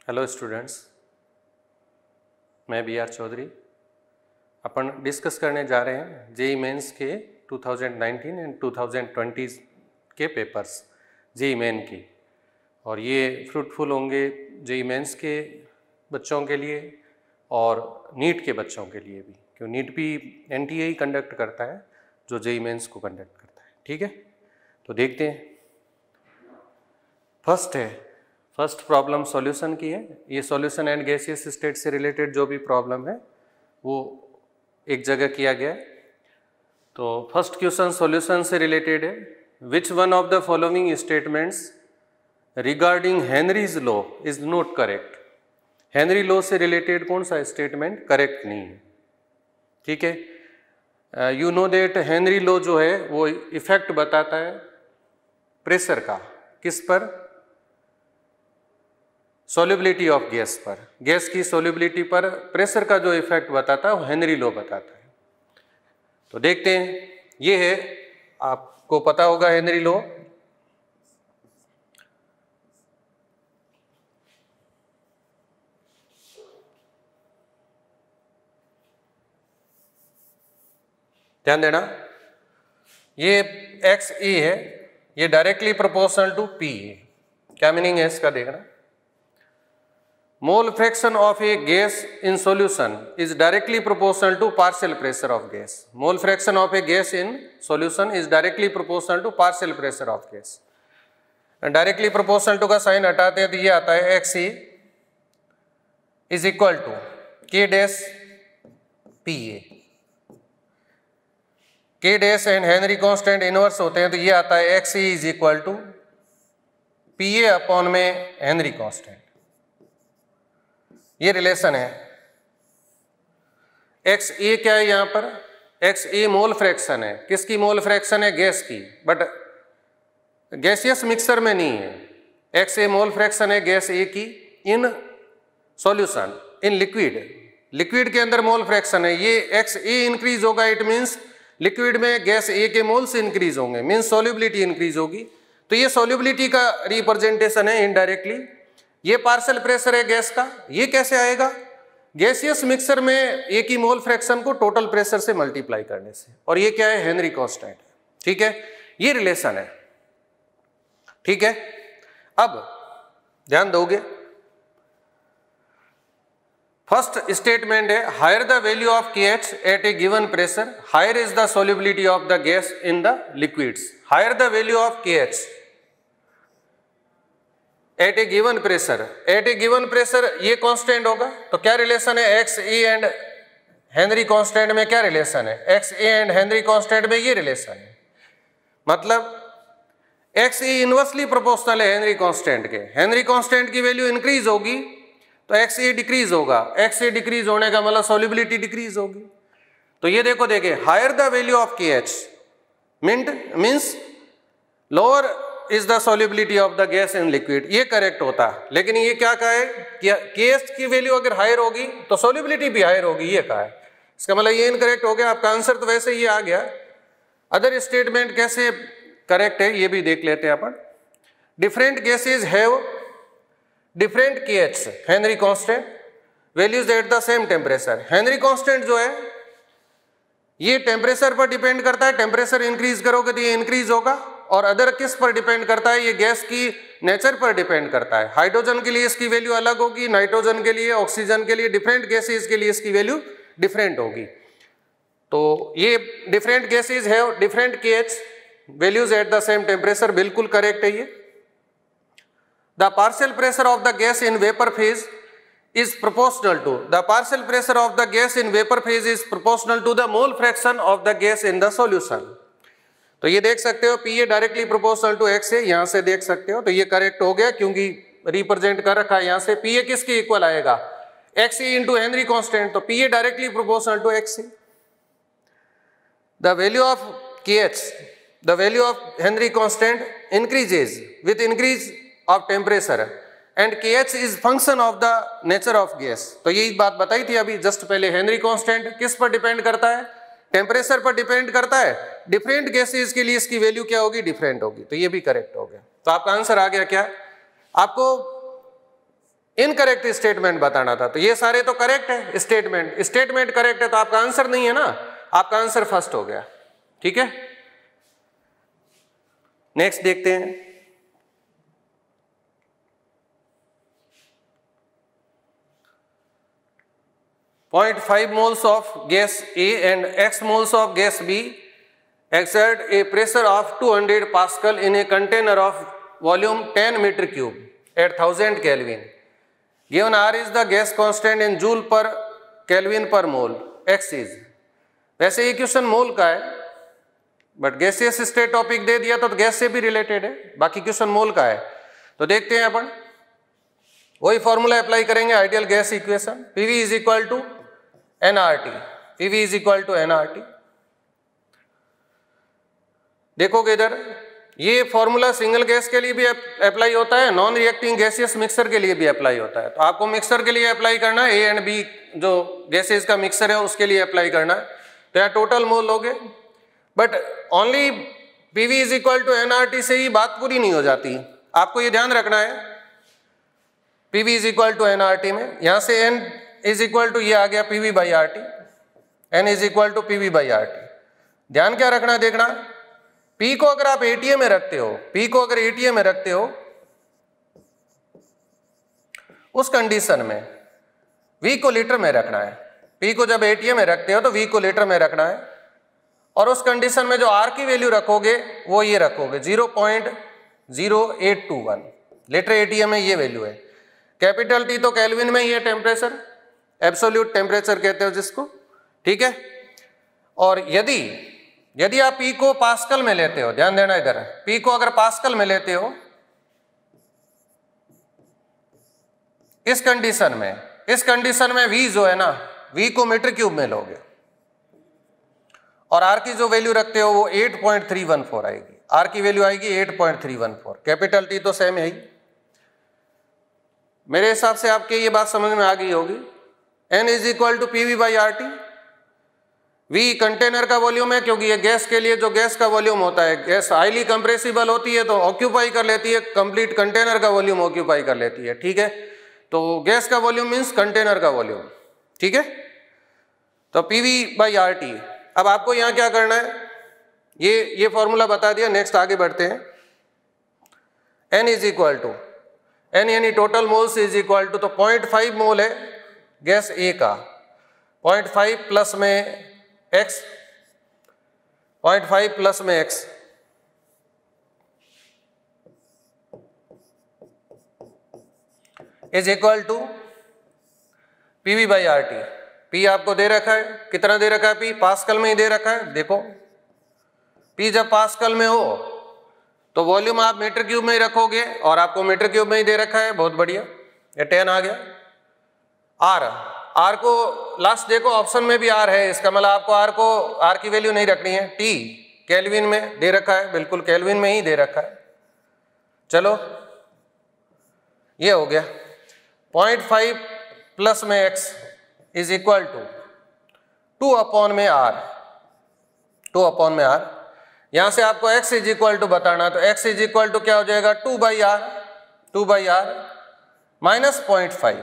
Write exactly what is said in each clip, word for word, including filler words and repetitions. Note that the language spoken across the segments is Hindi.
हेलो स्टूडेंट्स, मैं बी आर चौधरी। अपन डिस्कस करने जा रहे हैं जेई मेंस के two thousand nineteen and two thousand twenty के पेपर्स जेई मेन की, और ये फ्रूटफुल होंगे जेई मेंस के बच्चों के लिए और नीट के बच्चों के लिए भी, क्यों नीट भी एनटीए ही कंडक्ट करता है जो जेई मेंस को कंडक्ट करता है। ठीक है, तो देखते हैं। फर्स्ट है फर्स्ट प्रॉब्लम सॉल्यूशन की है। ये सॉल्यूशन एंड गैसियस स्टेट से रिलेटेड जो भी प्रॉब्लम है वो एक जगह किया गया है। तो फर्स्ट क्वेश्चन सॉल्यूशन से रिलेटेड है। Which one of the following statements regarding Henry's law is not correct. Henry law से रिलेटेड कौन सा स्टेटमेंट करेक्ट नहीं है। ठीक है, you know that Henry law जो है वो इफेक्ट बताता है प्रेशर का, किस पर? सॉल्युबिलिटी ऑफ गैस पर। गैस की सॉल्युबिलिटी पर प्रेशर का जो इफेक्ट बताता है वो हेनरी लॉ बताता है। तो देखते हैं, ये है, आपको पता होगा हेनरी लॉ। ध्यान देना, ये एक्स ई है, ये डायरेक्टली प्रोपोर्शनल टू पी है। क्या मीनिंग है इसका देखना। Mole fraction of a gas in solution is directly proportional to partial pressure of gas. Mole fraction of a gas in solution is directly proportional to partial pressure of gas. And directly proportional to का साइन हटाते हैं तो ये आता है X E is equal to K dash P A. K dash and Henry constant inverse होते हैं तो ये आता है X E is equal to P A upon में हेनरी कांस्टेंट। ये रिलेशन है। एक्स ए क्या है यहाँ पर? एक्स ए मोल फ्रैक्शन है। किसकी मोल फ्रैक्शन है? गैस की, बट गैसियस मिक्सर में नहीं है। एक्स ए मोल फ्रैक्शन है गैस ए की in solution, in liquid. Liquid के अंदर मोल फ्रैक्शन है। ये एक्स ए इंक्रीज होगा, इट मीन्स लिक्विड में गैस ए के मोल्स इंक्रीज होंगे, मीन्स सॉल्युबिलिटी इंक्रीज होगी। तो ये सॉल्युबिलिटी का रिप्रेजेंटेशन है इनडायरेक्टली। ये पार्शियल प्रेशर है गैस का। ये कैसे आएगा? गैसियस मिक्सर में ए की मोल फ्रैक्शन को टोटल प्रेशर से मल्टीप्लाई करने से, और ये क्या है? Henry constant. ठीक है, ये रिलेशन है। ठीक है, अब ध्यान दोगे, फर्स्ट स्टेटमेंट है higher the value of K H at a given pressure, higher is the solubility of the gas in the liquids. Higher the value of K H at a given pressure, at a given pressure ये कांस्टेंट होगा। तो क्या रिलेशन है X E and Henry constant में? क्या रिलेशन है? X A and Henry constant में ये रिलेशन है। मतलब एक्स ई इनवर्सली प्रोपोर्शनल है हेनरी कांस्टेंट के। हेनरी कांस्टेंट की वैल्यू इंक्रीज होगी तो एक्स ए डिक्रीज होगा। एक्स ए डिक्रीज होने का मतलब सॉल्युबिलिटी डिक्रीज होगी। तो ये देखो, देखे higher the value of K H meant means lower is the solubility of the gas in liquid. ये करेक्ट होता है, लेकिन ये क्या कहा है कि केएच की वैल्यू अगर हायर होगी तो सॉल्युबिलिटी भी हायर होगी, ये कहा है। इसका मतलब ये इनकरेक्ट हो गया। आपका आंसर तो वैसे ये आ गया। अदर स्टेटमेंट कैसे करेक्ट है ये भी देख लेते हैं अपन। Different gases have different KH, Henry constant, values at the same temperature. Henry constant जो है ये टेम्परेचर पर डिपेंड करता है। टेम्परेचर इंक्रीज करोगे तो ये इंक्रीज होगा। और अदर किस पर डिपेंड करता है? ये गैस की नेचर पर डिपेंड करता है। हाइड्रोजन के लिए इसकी वैल्यू अलग होगी, नाइट्रोजन के लिए, ऑक्सीजन के लिए, डिफरेंट गैसेज के लिए इसकी वैल्यू डिफरेंट होगी। तो ये डिफरेंट गैसेज है different KH, values at the same temperature, बिल्कुल करेक्ट है ये। The partial pressure of the gas in vapour phase is proportional to the partial pressure of the gas in vapor phase is proportional to the mole fraction of the gas in the solution। तो ये देख सकते हो P A directly proportional to X है, यहाँ से देख सकते हो। तो ये करेक्ट हो गया क्योंकि रिप्रेजेंट कर रखा है यहाँ से। P A किसके इक्वल आएगा? X E into Henry constant. तो P A directly proportional to X E। The value of K H, the value of Henry constant increases with increase of temperature and K H is function of the nature of gas. तो यही बात बताई थी अभी जस्ट पहले। हेनरी कांस्टेंट किस पर डिपेंड करता है? टेम्परेचर पर डिपेंड करता है। डिफरेंट गैसेज के लिए इसकी वैल्यू क्या होगी? डिफरेंट होगी। तो ये भी करेक्ट हो गया। तो आपका आंसर आ गया क्या? आपको इनकरेक्ट स्टेटमेंट बताना था। तो ये सारे तो करेक्ट है स्टेटमेंट, स्टेटमेंट करेक्ट है तो आपका आंसर नहीं है ना, आपका आंसर फर्स्ट हो गया। ठीक है, नेक्स्ट देखते हैं। zero point five moles of gas A and X moles of gas B exert a pressure of two hundred pascal in a container of volume ten meter cube at one thousand Kelvin. Given R is the gas constant in joule per Kelvin per mole. X is, वैसे ये क्वेश्चन मोल का है बट गैसियस स्टेट टॉपिक दे दिया तो गैस से भी रिलेटेड है, बाकी क्वेश्चन मोल का है। तो देखते हैं अपन, वही फॉर्मूला अप्लाई करेंगे ideal gas equation, PV is equal to nRT, PV is equal to nRT. देखोगे इधर ये फॉर्मूला सिंगल गैस के लिए भी अप्लाई होता है, नॉन रिएक्टिंग गैसियस मिक्सर के लिए भी अप्लाई होता है। तो आपको मिक्सर के लिए अप्लाई करना है, ए एंड बी जो गैसेस का मिक्सर है उसके लिए अप्लाई करना है। तो यहाँ टोटल मोल हो गए, but only PV is equal to nRT से ही बात पूरी नहीं हो जाती, आपको ये ध्यान रखना है। PV is equal to nRT में यहाँ से एन इज इक्वल टू ये आ गया PV by R T, n is equal to PV by R T. ध्यान क्या रखना है, देखना पी को अगर आप एटीए में रखते हो, पी को अगर एटीए में रखते हो उस कंडीशन में वी को लीटर में रखना है। पी को जब एटीए में रखते हो तो वी को लीटर में रखना है, और उस कंडीशन में जो आर की वैल्यू रखोगे वो ये रखोगे zero point zero eight two one litre एटीए में ये वैल्यू है। कैपिटल टी तो केल्विन में ही है टेम्परेचर, एब्सोल्यूट टेम्परेचर कहते हो जिसको, ठीक है। और यदि यदि आप पी को पास्कल में लेते हो, ध्यान देना इधर, पी को अगर पास्कल में लेते हो इस कंडीशन में, इस कंडीशन में वी जो है ना, वी को मीटर क्यूब में लोगे और आर की जो वैल्यू रखते हो वो eight point three one four आएगी, आर की वैल्यू आएगी eight point three one four, capital T तो सेम है ही। मेरे हिसाब से आपके ये बात समझ में आ गई होगी। N is equal to P V by R T, V container का वॉल्यूम है क्योंकि ये गैस के लिए जो गैस का वॉल्यूम होता है, गैस हाईली कंप्रेसिबल होती है तो ऑक्यूपाई कर लेती है, कंप्लीट कंटेनर का वॉल्यूम ऑक्यूपाई कर लेती है, ठीक है। तो गैस का वॉल्यूम मीन्स कंटेनर का वॉल्यूम, ठीक है। तो पीवी बाई आर टी। अब आपको यहाँ क्या करना है, ये ये फॉर्मूला बता दिया, नेक्स्ट आगे बढ़ते हैं। N is equal to n यानी total moles is equal to, तो पॉइंट फाइव मोल है गैस ए का, पॉइंट फाइव प्लस में एक्स, पॉइंट फाइव प्लस में x is equal to PV by R T. P आपको दे रखा है, कितना दे रखा है पी, पास्कल में ही दे रखा है। देखो पी जब पास्कल में हो तो वॉल्यूम आप मीटर क्यूब में ही रखोगे और आपको मीटर क्यूब में ही दे रखा है, बहुत बढ़िया, ये टेन आ गया। आर, आर को लास्ट देखो ऑप्शन में भी आर है, इसका मतलब आपको आर को आर की वैल्यू नहीं रखनी है। टी केल्विन में दे रखा है, बिल्कुल केल्विन में ही दे रखा है। चलो ये हो गया, पॉइंट फाइव प्लस में x is equal to to upon में आर, टू अपॉन में आर। यहां से आपको x इज इक्वल टू बताना, तो x इज इक्वल टू क्या हो जाएगा, two by R, two by R minus point five,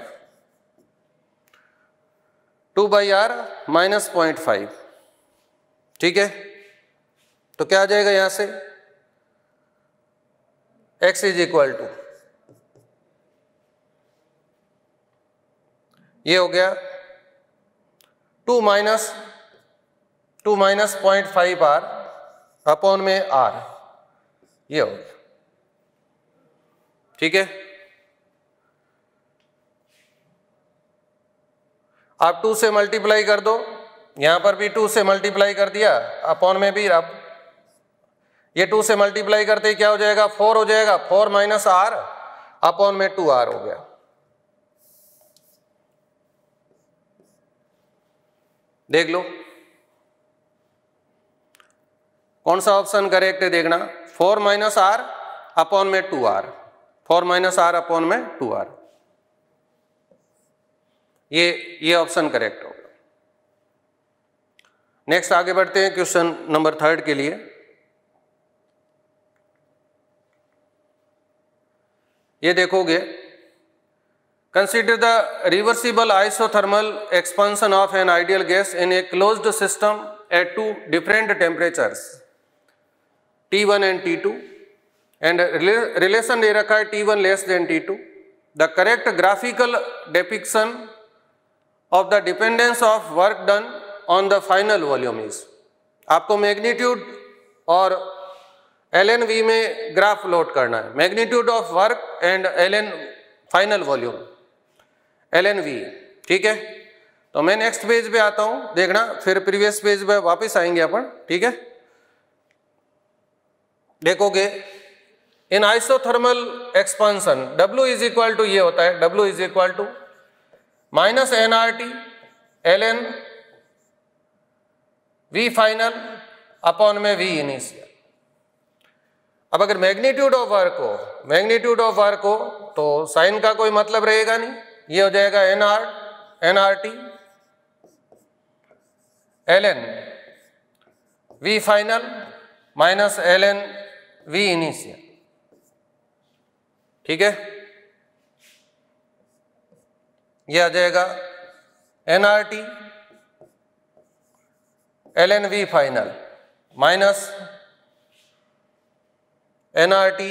two by R minus point five, ठीक है। तो क्या आ जाएगा यहां से, x इज इक्वल टू, ये हो गया two minus two minus point five R upon में आर, ये हो गया, ठीक है। आप टू से मल्टीप्लाई कर दो, यहां पर भी टू से मल्टीप्लाई कर दिया, अपॉन में भी आप ये टू से मल्टीप्लाई करते ही क्या हो जाएगा, फोर हो जाएगा, फोर माइनस आर अपॉन में टू आर हो गया। देख लो कौन सा ऑप्शन करेक्ट है, देखना, फोर माइनस आर अपॉन में two R, four minus R upon में टू आर, ये ये ऑप्शन करेक्ट होगा। नेक्स्ट आगे बढ़ते हैं क्वेश्चन नंबर थर्ड के लिए। ये देखोगे Consider the reversible isothermal expansion of an ideal gas in a closed system at two different temperatures T one and T two, and relation दे रखा है T one less than T two. The correct graphical depiction of the dependence of work done on the final volume is. आपको मैग्नीट्यूड और एल एन वी में ग्राफ लोड करना है, magnitude of work and L N final volume L N V, ठीक है। तो मैं नेक्स्ट पेज पे आता हूं, देखना, फिर प्रीवियस पेज पे वापस आएंगे अपन, ठीक है। देखोगे in isothermal expansion W is equal to ये होता है, W is equal to minus n R T L N V final upon में वी इनिशियल। अब अगर मैग्नीट्यूड ऑफ वर्क हो, मैग्नीट्यूड ऑफ वर्क हो तो साइन का कोई मतलब रहेगा नहीं, ये हो जाएगा n R n R T L N V final minus L N V initial, ठीक है। ये आ जाएगा n R T L N V final minus n R T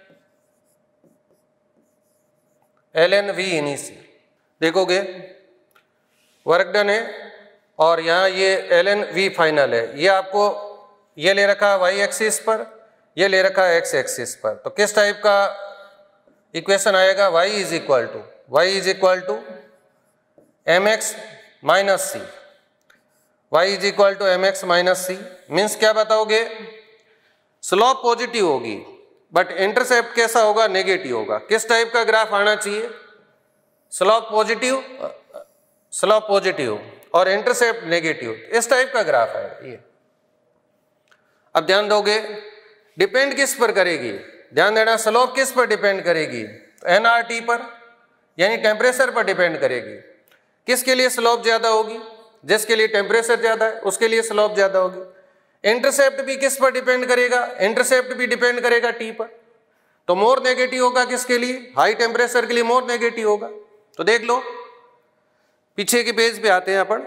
L N V initial. देखोगे वर्क डन है और यहाँ ये एल एन वी फाइनल है, ये आपको ये ले रखा है वाई एक्सिस पर, ये ले रखा है एक्स एक्सिस पर। तो किस टाइप का इक्वेशन आएगा, Y is equal to Y is equal to M X minus C, Y is equal to M X minus C. Means क्या बताओगे, स्लोप पॉजिटिव होगी बट इंटरसेप्ट कैसा होगा, नेगेटिव होगा। किस टाइप का ग्राफ आना चाहिए, स्लोप पॉजिटिव स्लोप पॉजिटिव और इंटरसेप्ट नेगेटिव, इस टाइप का ग्राफ है ये। अब ध्यान दोगे डिपेंड किस पर करेगी, ध्यान देना, स्लोप किस पर डिपेंड करेगी, एन आर टी पर यानी टेम्परेचर पर डिपेंड करेगी। किसके लिए स्लोप ज्यादा होगी, जिसके लिए टेम्परेचर ज्यादा है उसके लिए स्लोप ज्यादा होगी। इंटरसेप्ट भी किस पर डिपेंड करेगा, इंटरसेप्ट भी डिपेंड करेगा टी पर। तो मोर नेगेटिव होगा किसके लिए, हाई टेम्परेचर के लिए मोर नेगेटिव होगा। तो देख लो पीछे के पेज पे आते हैं अपन,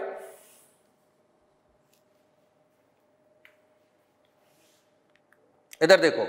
इधर देखो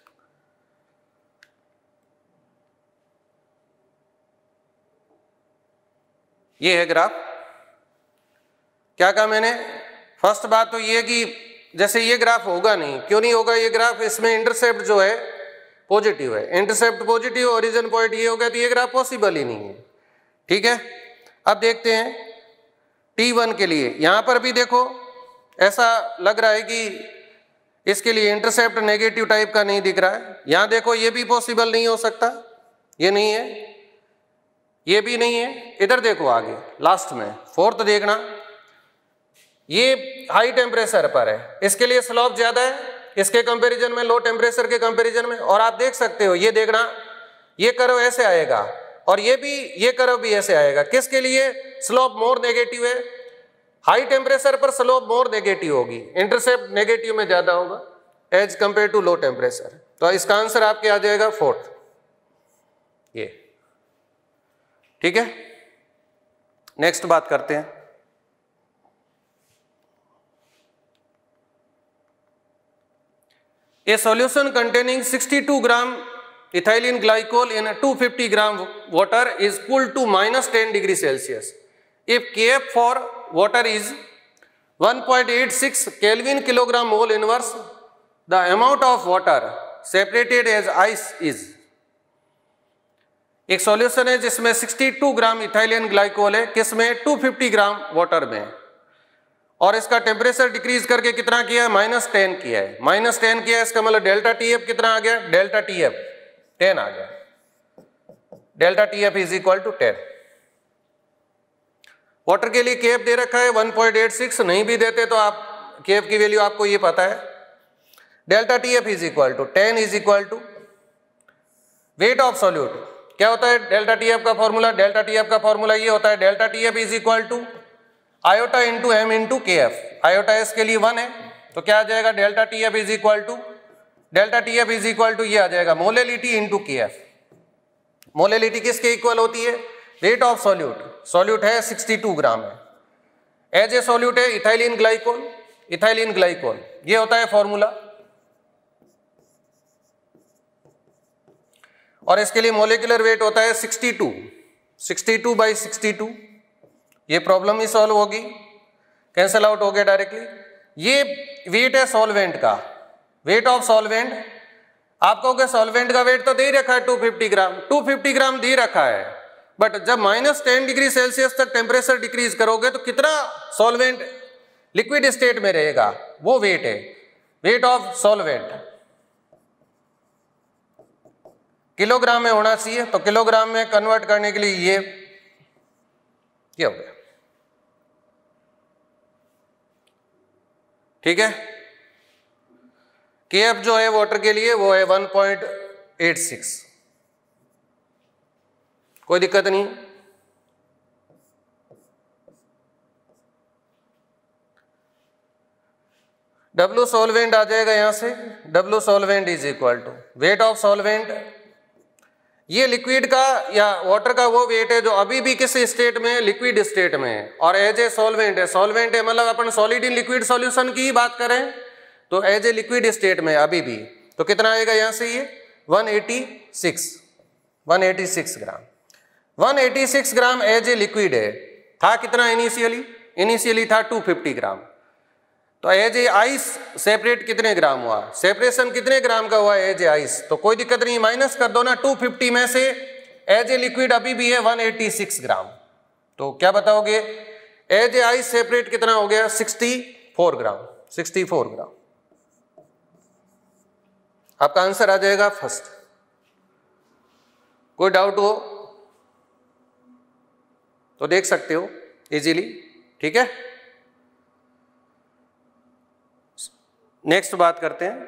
ये है ग्राफ। क्या कहा मैंने, फर्स्ट बात तो ये कि जैसे ये ग्राफ होगा नहीं, क्यों नहीं होगा ये ग्राफ, इसमें इंटरसेप्ट जो है पॉजिटिव है, इंटरसेप्ट पॉजिटिव, ओरिजिन पॉइंट ये हो गया, तो ये ग्राफ पॉसिबल ही नहीं है, ठीक है। अब देखते हैं टी वन के लिए, यहां पर भी देखो ऐसा लग रहा है कि इसके लिए इंटरसेप्ट नेगेटिव टाइप का नहीं दिख रहा है। यहां देखो ये भी पॉसिबल नहीं हो सकता, ये नहीं है, ये भी नहीं है। इधर देखो आगे लास्ट में फोर्थ देखना, ये हाई टेम्परेचर पर है, इसके लिए स्लोप ज्यादा है इसके कंपैरिजन में, लो टेम्परेचर के कंपैरिजन में। और आप देख सकते हो ये देखना, ये कर्व ऐसे आएगा और ये भी ये कर्व भी ऐसे आएगा। किसके लिए, स्लोप मोर नेगेटिव है, हाई टेम्परेचर पर स्लोप मोर नेगेटिव होगी, इंटरसेप्ट नेगेटिव में ज्यादा होगा as compare to low temperature. तो इसका आंसर आपके आ जाएगा फोर्थ, ये, ठीक है। नेक्स्ट बात करते हैं, a solution containing sixty-two gram ethylene glycol in two hundred fifty gram water is cooled to minus ten degree Celsius. If Kf for water is one point eight six Kelvin kilogram mole inverse, the amount of water separated as ice is. एक सॉल्यूशन है जिसमें बासठ ग्राम इथाइलिन ग्लाइकोल है, किसमें, दो सौ पचास ग्राम वाटर में, और इसका टेम्परेचर डिक्रीज करके कितना किया है, माइनस टेन किया है। माइनस टेन किया है, इसका मतलब डेल्टा टी एफ कितना आ गया, डेल्टा टी एफ टेन आ गया, delta T F is equal to ten. Water के लिए केएफ दे रखा है वन पॉइंट एट सिक्स, नहीं भी देते तो आप केएफ की वैल्यू आपको ये पता है, delta T F is equal to ten is equal to weight of solute. क्या होता है डेल्टा टी एफ का फॉर्मूला, डेल्टा टी एफ का फॉर्मूला ये होता है, delta T F is equal to iota into M into K F. Iota S के लिए वन है तो क्या आ जाएगा, delta T F is equal to delta T F is equal to ये आ जाएगा molality into K F. Molality किसके इक्वल होती है, वेट ऑफ सॉल्यूट, सॉल्यूट है सिक्सटी टू ग्राम है। एज ए सॉल्यूट है इथाइलिन ग्लाइकोल, इथाइलिन ग्लाइकोल ये होता है फॉर्मूला, और इसके लिए मोलिकुलर वेट होता है sixty two, sixty two by sixty two. ये प्रॉब्लम ही सॉल्व होगी, कैंसल आउट हो गया डायरेक्टली। ये वेट है सॉल्वेंट का, वेट ऑफ सॉल्वेंट। आप कहोगे सॉल्वेंट का वेट तो दे ही रखा है two fifty gram, two fifty gram दे रखा है, बट जब माइनस टेन डिग्री सेल्सियस तक टेम्परेचर डिक्रीज करोगे तो कितना सॉल्वेंट लिक्विड स्टेट में रहेगा, वो वेट है, वेट ऑफ सॉल्वेंट। किलोग्राम में होना चाहिए, तो किलोग्राम में कन्वर्ट करने के लिए ये क्या हो गया, ठीक है। के एफ जो है वाटर के लिए वो है वन पॉइंट एट सिक्स, कोई दिक्कत नहीं। डब्ल्यू सॉल्वेंट आ जाएगा यहां से, W solvent is equal to weight of solvent. ये लिक्विड का या वाटर का वो वेट है जो अभी भी किस स्टेट में, लिक्विड स्टेट में है, और एज ए सॉल्वेंट है, सॉल्वेंट है मतलब अपन सॉलिड इन लिक्विड सॉल्यूशन की ही बात करें तो एज ए लिक्विड स्टेट में अभी भी, तो कितना आएगा यहां से ये one eighty six, one eighty six gram, one eighty six gram as a liquid है। था कितना इनिशियली, इनिशियली था टू फिफ्टी ग्राम, तो एज ए आइस सेपरेट कितने ग्राम हुआ, सेपरेशन कितने ग्राम का हुआ एज ए आइस, तो कोई दिक्कत नहीं, माइनस कर दो ना, टू फिफ्टी में से एज ए लिक्विड अभी भी है वन एटी सिक्स ग्राम, तो क्या बताओगे एज ए आइस सेपरेट कितना हो गया sixty four gram, sixty four gram. आपका आंसर आ जाएगा फर्स्ट। कोई डाउट हो तो देख सकते हो इजीली, ठीक है। नेक्स्ट बात करते हैं,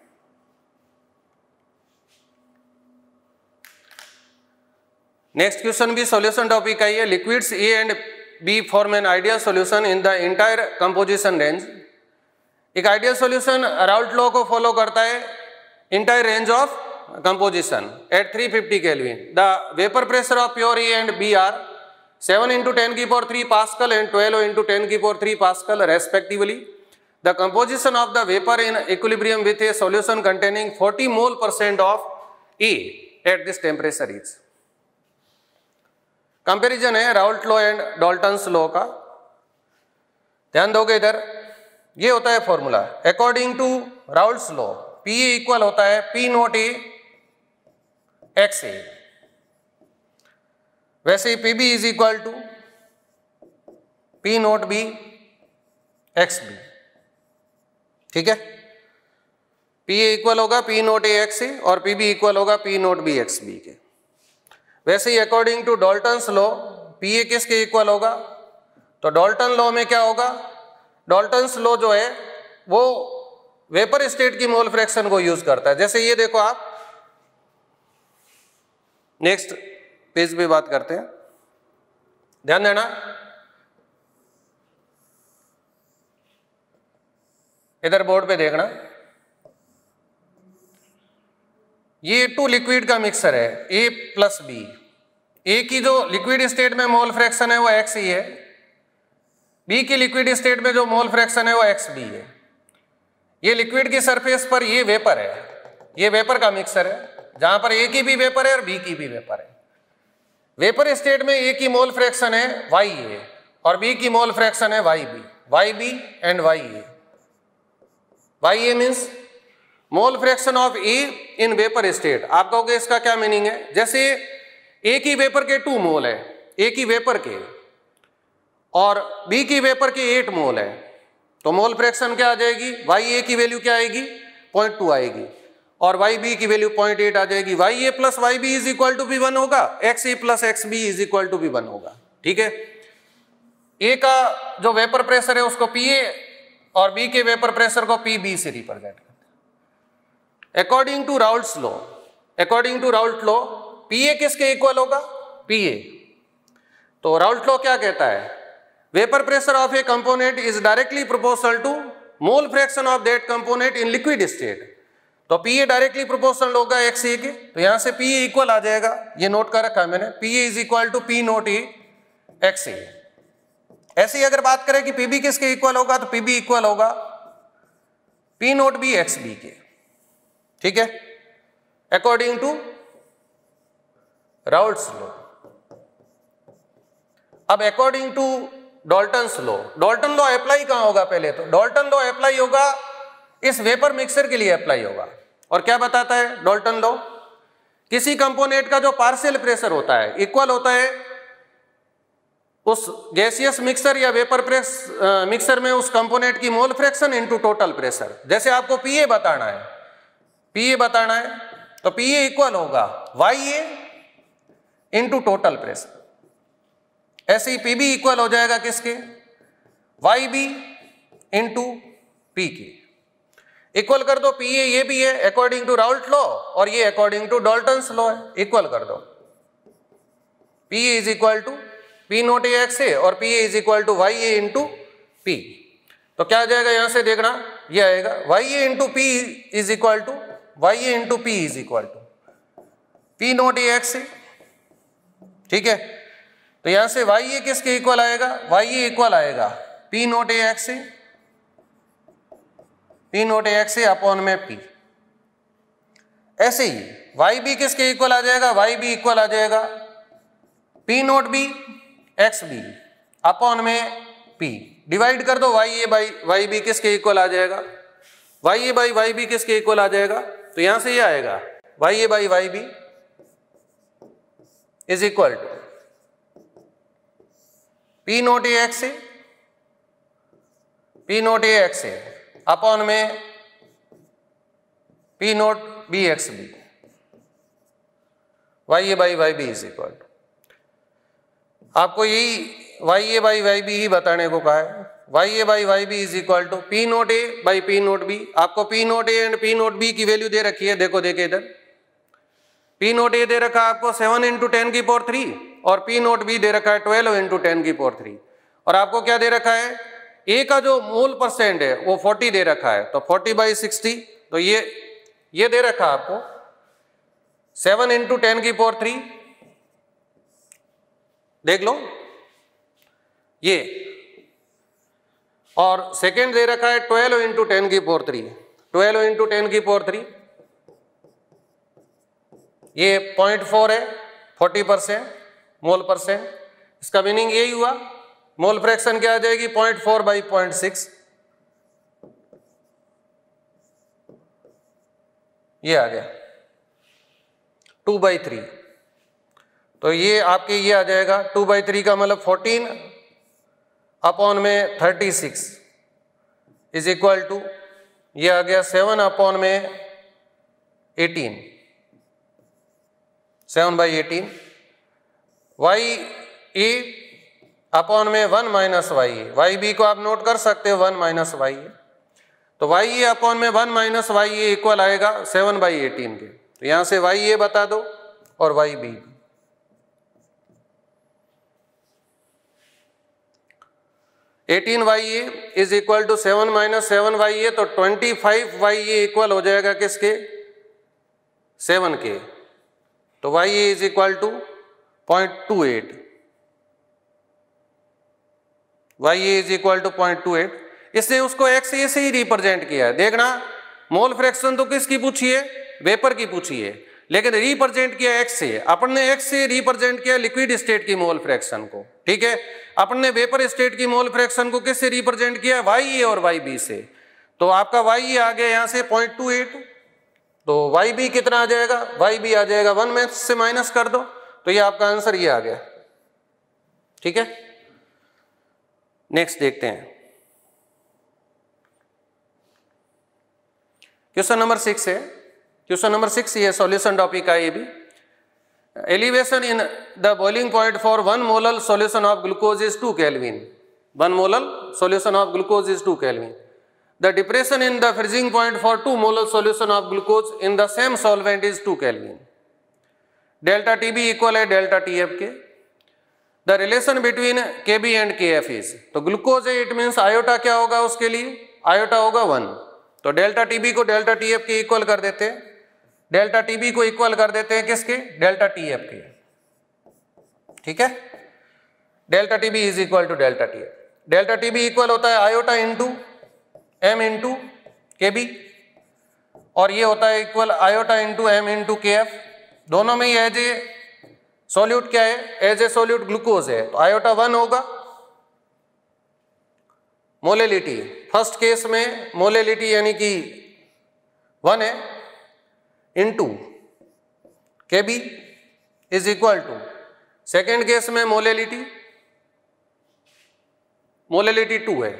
नेक्स्ट क्वेश्चन भी सॉल्यूशन टॉपिक का ही है। Liquids A and B form an ideal solution in the entire composition range. एक आइडियल सॉल्यूशन राउल्ट लॉ को फॉलो करता है, entire range of composition at three fifty Kelvin. The vapour pressure of pure A and B are seven into ten की power three pascal and twelve into ten की power three pascal respectively. The composition of the vapor in equilibrium with a solution containing forty mole percent of A at this temperature is। Comparison है Raoult law and Dalton's law का, ध्यान दोगे इधर। ये होता है formula according to Raoult's law, P A equal होता है P naught A X A, वैसे ही P B is equal to P naught B X B, ठीक है। पी ए इक्वल होगा P naught A X A और पी बी इक्वल होगा P naught B X B के। वैसे ही according to Dalton's law P A किसके इक्वल होगा, तो डाल्टन लॉ में क्या होगा, डाल्टन्स लॉ जो है वो वेपर स्टेट की मोल फ्रैक्शन को यूज करता है। जैसे ये देखो आप, नेक्स्ट पेज पे बात करते हैं, ध्यान देना। इधर बोर्ड पे देखना, ये टू लिक्विड का मिक्सर है ए प्लस बी। ए की जो लिक्विड स्टेट में मोल फ्रैक्शन है वो एक्स ई है, बी की लिक्विड स्टेट में जो मोल फ्रैक्शन है वो एक्स बी है। ये लिक्विड की सरफेस पर ये वेपर है, ये वेपर का मिक्सर है जहां पर ए की भी वेपर है और बी की भी वेपर है। वेपर स्टेट में ए की मोल फ्रैक्शन है वाई ए और बी की मोल फ्रैक्शन है Y B, Y B and Y A. Y A means mole fraction of A in vapour state. आप कहोगे इसका क्या मीनिंग है, जैसे ए की वेपर के टू मोल है, ए की वेपर के, और बी की वेपर के एट मोल है, तो मोल फ्रैक्शन क्या आ जाएगी, वाई ए की वैल्यू क्या आएगी पॉइंट टू आएगी और वाई बी की वैल्यू पॉइंट एट आ जाएगी। Y A plus Y B is equal to be one होगा, x A plus X B is equal to be one होगा, ठीक है। ए का जो वेपर प्रेशर है उसको पी ए और बी के वेपर प्रेशर को पी बी से रिप्रेजेंट करते हैं according to Raoult's law. According to Raoult law P A किसके इक्वल होगा, पी ए। तो राउल्ट लॉ क्या कहता है, vapour pressure of a component is directly proportional to mole fraction of that component in liquid state. तो पी ए डायरेक्टली प्रोपोर्शनल होगा एक्स ए के, तो यहां से पी ए इक्वल आ जाएगा, ये नोट कर रखा है मैंने, P A is equal to P naught A X A. ऐसे ही अगर बात करें कि पीबी किसके इक्वल होगा, तो पीबी इक्वल होगा P naught B X B के, ठीक है, अकॉर्डिंग टू राउल्ट्स लॉ। अब according to Dalton's law, Dalton law apply कहां होगा, पहले तो डाल्टन लॉ अप्लाई होगा इस वेपर मिक्सर के लिए अप्लाई होगा। और क्या बताता है डाल्टन लॉ, किसी कंपोनेंट का जो पार्शियल प्रेशर होता है इक्वल होता है उस गैसियस मिक्सर या वेपर प्रेस मिक्सर में उस कंपोनेंट की mole fraction into total pressure. जैसे आपको पीए बताना है, पीए बताना है तो पीए इक्वल होगा Y A into total pressure. ऐसे ही पीबी इक्वल हो जाएगा किसके, वाई बी इंटू पी के। इक्वल कर दो, पी ए ये भी है अकॉर्डिंग टू राउल्ट लॉ और ये अकॉर्डिंग टू डाल्टन्स लॉ है, इक्वल कर दो। P A is equal to P naught A X A और P A is equal to Y A into P. तो क्या आ जाएगा यहां से देखना, ये आएगा Y A into P is equal to Y A into P is equal to P naught A X A, ठीक है। तो यहां से वाई ए किसके इक्वल आएगा, वाई ए इक्वल आएगा P naught A X A, P naught A X A upon में पी। ऐसे ही वाई बी किसके इक्वल आ जाएगा, वाई बी इक्वल आ जाएगा P naught B X B upon में पी। डिवाइड कर दो, Y A by Y B किसके इक्वल आ जाएगा, Y A by Y B किसके इक्वल आ जाएगा, तो यहां से ये आएगा Y A by Y B is equal to P naught A X A, P naught A X A upon में P naught B X B, Y A by Y B is equal to. आपको यही Y A by Y B ही बताने को कहा है, Y A by Y B is equal to P naught A by P naught B. आपको P naught A and P naught B की वैल्यू दे रखी है, देखो देखे इधर, पी नोट ए दे रखा है आपको सेवन इंटू टेन की पावर थ्री और पी नोट बी दे रखा है ट्वेल्व इंटू टेन की पावर थ्री। और आपको क्या दे रखा है, ए का जो मोल परसेंट है वो फोर्टी दे रखा है, तो फोर्टी बाई सिक्सटी, तो ये ये दे रखा है आपको सेवन इंटू टेन की पावर थ्री, देख लो ये, और सेकेंड दे रखा है ट्वेल्व इंटू टेन की power three, twelve into ten की पावर थ्री, ये पॉइंट फोर है, फोर्टी परसेंट मोल परसेंट। इसका मीनिंग यही हुआ, मोल फ्रैक्शन क्या आ जाएगी, point four by point six, ये आ गया टू बाई थ्री। तो ये आपके ये आ जाएगा टू बाई थ्री का मतलब फोर्टीन अपॉन में thirty six is equal to, ये आ गया सेवन अपॉन में eighteen, seven by eighteen. Y A upon में one minus Y A, Y B को आप नोट कर सकते हो वन माइनस वाई ए, तो वाई ए अपॉन में one minus Y A equal आएगा सेवन बाई एटीन के। तो यहां से वाई ए बता दो और Y B, eighteen Y A is equal to seven minus seven Y A, तो twenty five Y A equal हो जाएगा किसके, सेवन के। तो Y A is equal to point two eight, Y A is equal to point two eight. इसने उसको एक्स ए से ही रिप्रेजेंट किया है। देखना मोल फ्रैक्शन तो किसकी पूछी है, वेपर की पूछी है, लेकिन रिप्रेजेंट किया एक्स से। अपन ने एक्स से रिप्रेजेंट किया लिक्विड स्टेट की मोल फ्रैक्शन को, ठीक है। अपन ने वेपर स्टेट की मोल फ्रैक्शन को किससे रिप्रेजेंट किया, वाई ए और वाई बी से। तो आपका वाई ए आ गया यहां से पॉइंट टू एट, तो वाई बी कितना आ जाएगा, वाई बी आ जाएगा वन में से माइनस कर दो, तो ये आपका आंसर ये आ गया, ठीक है। नेक्स्ट देखते हैं क्वेश्चन नंबर सिक्स है, क्वेश्चन नंबर सिक्स ये सॉल्यूशन टॉपिक है। ये भी elevation in the boiling point for one molal solution of glucose is two kelvin, one molal solution of glucose is two kelvin. The depression in the freezing point for two molal solution of glucose in the same solvent is two kelvin. Delta T B equal है डेल्टा टी एफ के। द रिलेशन बिटवीन के B and K F is, तो ग्लूकोज है इट मीन्स आयोटा क्या होगा उसके लिए, आयोटा होगा वन। तो डेल्टा टीबी को डेल्टा टीएफ के इक्वल कर देते हैं, डेल्टा टीबी को इक्वल कर देते हैं किसके, डेल्टा टीएफ के, ठीक है। Delta TB is equal to delta TF, delta TB equal होता है iota into M into K B, और ये होता है equal iota into M into K F. दोनों में ही एज ए सॉल्यूट क्या है, एज ए सॉल्यूट ग्लूकोज है, तो आयोटा वन होगा। मोलेलिटी फर्स्ट केस में मोलेलिटी यानी कि वन है, into K B is equal to second case में मोलेलिटी मोलेलिटी टू है।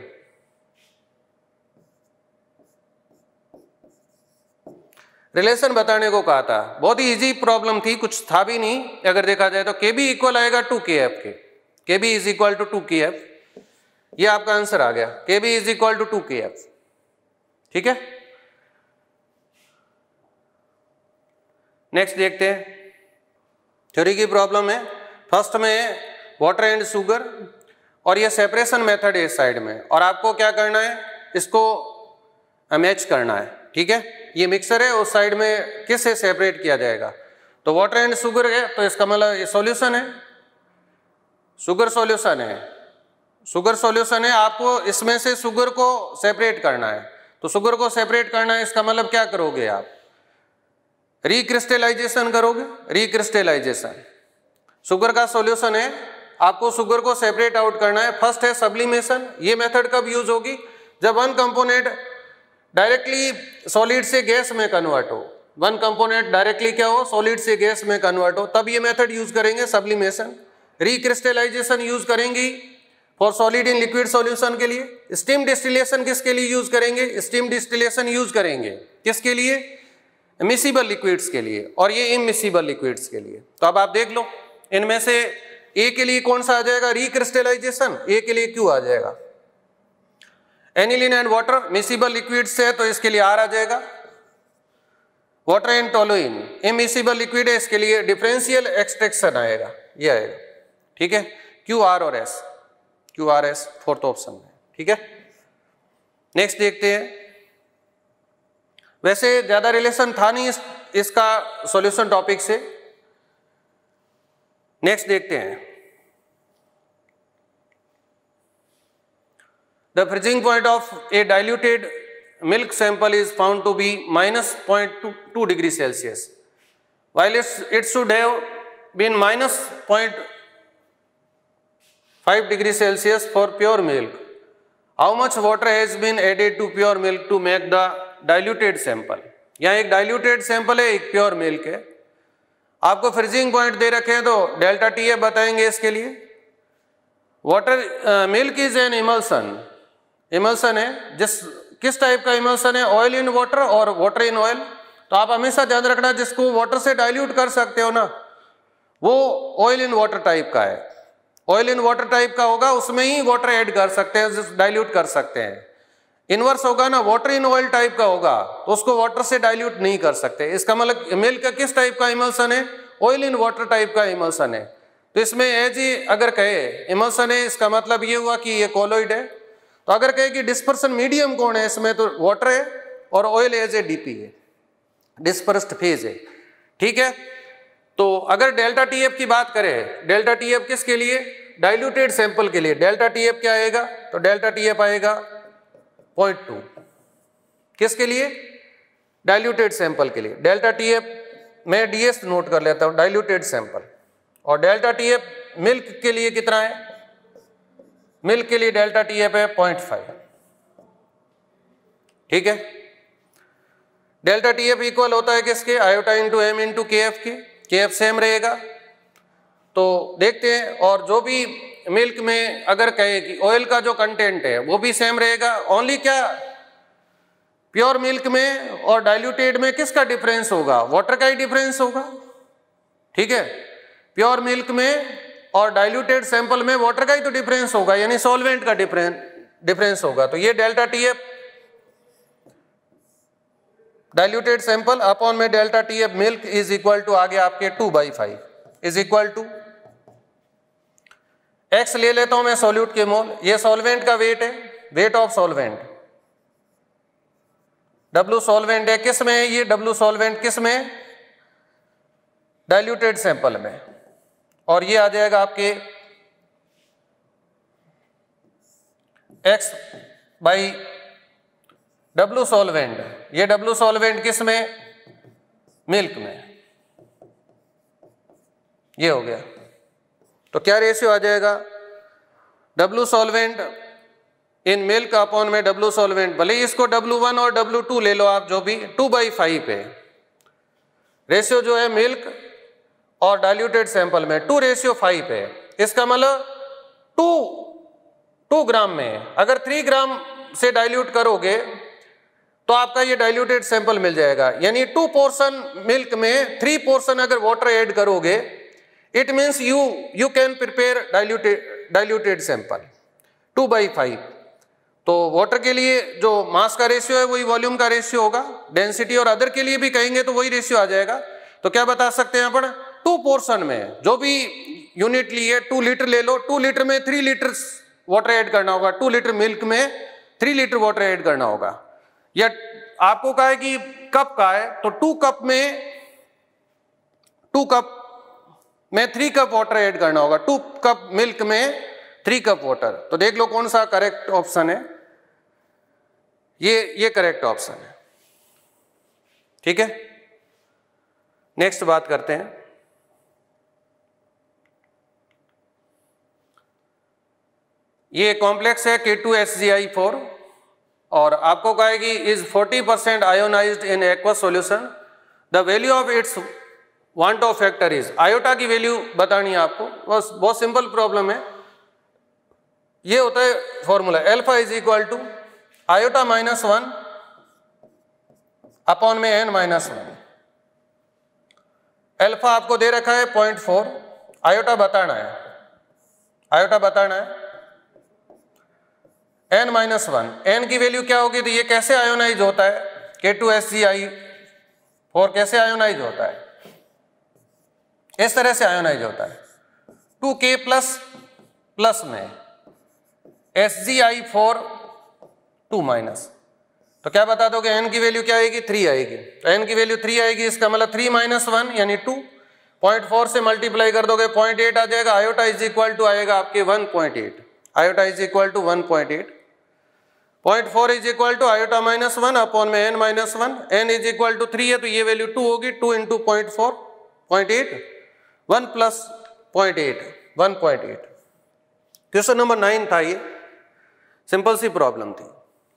रिलेशन बताने को कहा था, बहुत ही इजी प्रॉब्लम थी, कुछ था भी नहीं अगर देखा जाए तो। के बी इक्वल आएगा टू के एफ के, K B is equal to two K F, ये आपका आंसर आ गया, K B is equal to two K F, ठीक है। नेक्स्ट देखते हैं, थ्योरी की प्रॉब्लम है। फर्स्ट में वाटर एंड शुगर, और ये सेपरेशन मेथड है इस साइड में, और आपको क्या करना है, इसको मैच करना है, ठीक है। ये मिक्सर है, उस साइड में किससे सेपरेट किया जाएगा, तो वाटर एंड शुगर है, तो इसका मतलब ये सॉल्यूशन है, शुगर सॉल्यूशन है, शुगर सॉल्यूशन है। आपको इसमें से शुगर को सेपरेट करना है, तो शुगर को सेपरेट करना है, इसका मतलब क्या करोगे आप, रिक्रिस्टलाइजेशन करोगे, रिक्रिस्टलाइजेशन। शुगर का सॉल्यूशन है, आपको शुगर को सेपरेट आउट करना है। फर्स्ट है सब्लिमेशन, ये मेथड कब यूज होगी, जब वन कंपोनेंट डायरेक्टली सॉलिड से गैस में कन्वर्ट हो, वन कंपोनेंट डायरेक्टली क्या हो, सॉलिड से गैस में कन्वर्ट हो, तब ये मेथड यूज करेंगे सब्लिमेशन। रिक्रिस्टलाइजेशन यूज करेंगे for solid in liquid solution के लिए। स्टीम डिस्टिलेशन किसके लिए यूज करेंगे, स्टीम डिस्टिलेशन यूज करेंगे किसके लिए, मिसिबल लिक्विड्स के लिए, और ये इमिसिबल लिक्विड्स के लिए। तो अब आप देख लो, इनमें से ए के लिए कौन सा आ जाएगा, रिक्रिस्टलाइजेशन, ए के लिए क्यू आ जाएगा। Aniline and water miscible liquid से, तो इसके लिए आर आ जाएगा। Water and toluene immiscible liquid है, इसके लिए डिफरेंशियल एक्सट्रैक्शन आएगा, ये आएगा, ठीक है। क्यू आर और S, Q R S fourth option में, ठीक है। नेक्स्ट देखते हैं, वैसे ज्यादा रिलेशन था नहीं इस, इसका सॉल्यूशन टॉपिक से। नेक्स्ट देखते हैं, the freezing point of a diluted milk sample is found to be minus zero point two degree Celsius, while it's, it should have been minus zero point five degree Celsius for pure milk. How much water has been added to pure milk to make the diluted sample? यहाँ एक diluted sample है, एक pure milk है। आपको फ्रीजिंग पॉइंट दे रखे हैं, तो डेल्टा टी एफ बताएंगे इसके लिए। Water milk is an emulsion, emulsion है, जिस किस टाइप का इमल्सन है, ऑयल इन वाटर और वाटर इन ऑयल। तो आप हमेशा ध्यान रखना, जिसको वाटर से डाइल्यूट कर सकते हो ना, वो ऑयल इन वाटर टाइप का है। ऑयल इन वाटर टाइप का होगा, उसमें ही वाटर ऐड कर सकते हैं, डाइल्यूट कर सकते हैं। इनवर्स होगा ना, वाटर इन ऑयल टाइप का होगा, तो उसको वाटर से डाइल्यूट नहीं कर सकते। इसका मतलब मिल्क का किस टाइप का इमल्सन है, ऑयल इन वाटर टाइप का इमल्सन है। तो इसमें एज ही अगर कहे इमल्सन है, इसका मतलब ये हुआ कि ये कोलोइड है। तो अगर कहे कि डिस्पर्सन मीडियम कौन है इसमें, तो वाटर है, और ऑयल एज ए डीपी है, डिस्पर्स्ड फेज है, ठीक है। तो अगर डेल्टा टी एफ की बात करें, डेल्टा टी एफ किसके लिए, डाइल्यूटेड सैंपल के लिए डेल्टा टी एफ क्या आएगा, तो डेल्टा टी एफ आएगा पॉइंट टू, किसके लिए, डाइल्यूटेड सैंपल के लिए। डेल्टा टी एफ मैं डीएस नोट कर लेता हूं, डाइल्यूटेड सैंपल, और डेल्टा टी एफ मिल्क के लिए कितना है, मिल्क के लिए डेल्टा टी एफ है पॉइंट फाइव, ठीक है। डेल्टा टी एफ इक्वल होता है किसके, iota into M into K F के, के एफ सेम रहेगा। तो देखते हैं, और जो भी मिल्क में अगर कहे कि ऑयल का जो कंटेंट है वो भी सेम रहेगा। ओनली क्या प्योर मिल्क में और डाइल्यूटेड में किसका डिफरेंस होगा, वाटर का ही डिफरेंस होगा, ठीक है। प्योर मिल्क में और डाइल्यूटेड सैंपल में वाटर का ही तो डिफरेंस होगा, यानी सॉल्वेंट का डिफरेंस डिफरेंस होगा। तो ये delta T F diluted sample upon में delta T F milk is equal to आगे आपके two by five is equal to X ले लेता हूं मैं सॉल्यूट के मोल, ये सॉल्वेंट का वेट है, weight of solvent, W solvent है, किस में है ये W सॉल्वेंट, किस में, डाइल्यूटेड सैंपल में, और ये आ जाएगा आपके X बाई W सॉल्वेंट, ये W सॉल्वेंट किस में, मिल्क में, ये हो गया। तो क्या रेशियो आ जाएगा, W solvent in milk upon में W सॉल्वेंट, भले इसको डब्ल्यू वन और डब्ल्यू टू ले लो आप, जो भी, टू बाई फाइव है रेशियो जो है मिल्क और डाइल्यूटेड सैंपल में, टू रेशियो फाइव है। इसका मतलब टू टू ग्राम में अगर थ्री ग्राम से डाइल्यूट करोगे तो आपका ये डाइल्यूटेड सैंपल मिल जाएगा, यानी टू पोर्शन मिल्क में थ्री पोर्शन अगर वाटर ऐड करोगे, it means you you can prepare diluted diluted sample two by five. तो वाटर के लिए जो मास का रेशियो है वही वॉल्यूम का रेशियो होगा, डेंसिटी और अदर के लिए भी कहेंगे तो वही रेशियो आ जाएगा। तो क्या बता सकते हैं अपन, टू पोर्शन में जो भी यूनिट ली है, टू लीटर ले लो, टू लीटर में थ्री लीटर वाटर ऐड करना होगा, टू लीटर मिल्क में थ्री लीटर वाटर ऐड करना होगा। या आपको कहा है कि कप का है तो टू कप में टू कप में थ्री कप वाटर ऐड करना होगा, टू कप मिल्क में थ्री कप वाटर। तो देख लो कौन सा करेक्ट ऑप्शन है, ये ये करेक्ट ऑप्शन है। ठीक है, नेक्स्ट बात करते हैं। ये कॉम्प्लेक्स है K two S G I four और आपको कहेगी is forty percent ionised in aqueous solution, the value of its van't Hoff factor is, iota की वैल्यू बतानी है आपको, बस बहुत सिंपल प्रॉब्लम है। ये होता है formula, alpha is equal to iota minus one upon में एन माइनस वन। एल्फा आपको दे रखा है पॉइंट फोर, आयोटा बताना है, आयोटा बताना है एन माइनस वन, एन की वैल्यू क्या होगी, तो ये कैसे आयोनाइज होता है, K two S G I four कैसे आयोनाइज होता है, इस तरह से आयोनाइज होता है, टू के प्लस प्लस में S G I four two minus. तो क्या बता दोगे, एन की वैल्यू क्या आएगी, थ्री आएगी, तो एन की वैल्यू थ्री आएगी, इसका मतलब थ्री माइनस वन यानी टू, पॉइंट फोर से मल्टीप्लाई कर दोगे पॉइंट एट आ जाएगा, आयोटा इज इक्वल टू आएगा आपके one point eight, iota is equal to one point eight, point four is equal to iota minus one upon में N minus one, N is equal to three है तो ये वैल्यू टू होगी, two into point four point eight, one plus point eight one point eight. Question number nine था ये, सिंपल सी प्रॉब्लम थी।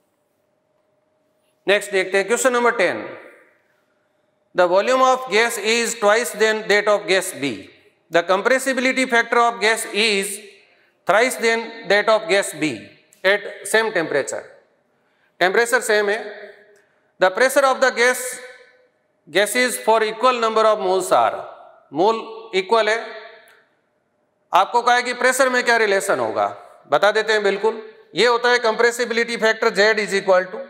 नेक्स्ट देखते हैं question number ten, the volume of gas is twice than that of gas B, the compressibility factor of gas is thrice than that of gas B at same temperature, temperature same है, the pressure of the gas gases for equal number of moles are, mole equal है, आपको कहा है कि प्रेशर में क्या रिलेशन होगा, बता देते हैं बिल्कुल, ये होता है compressibility factor Z is equal to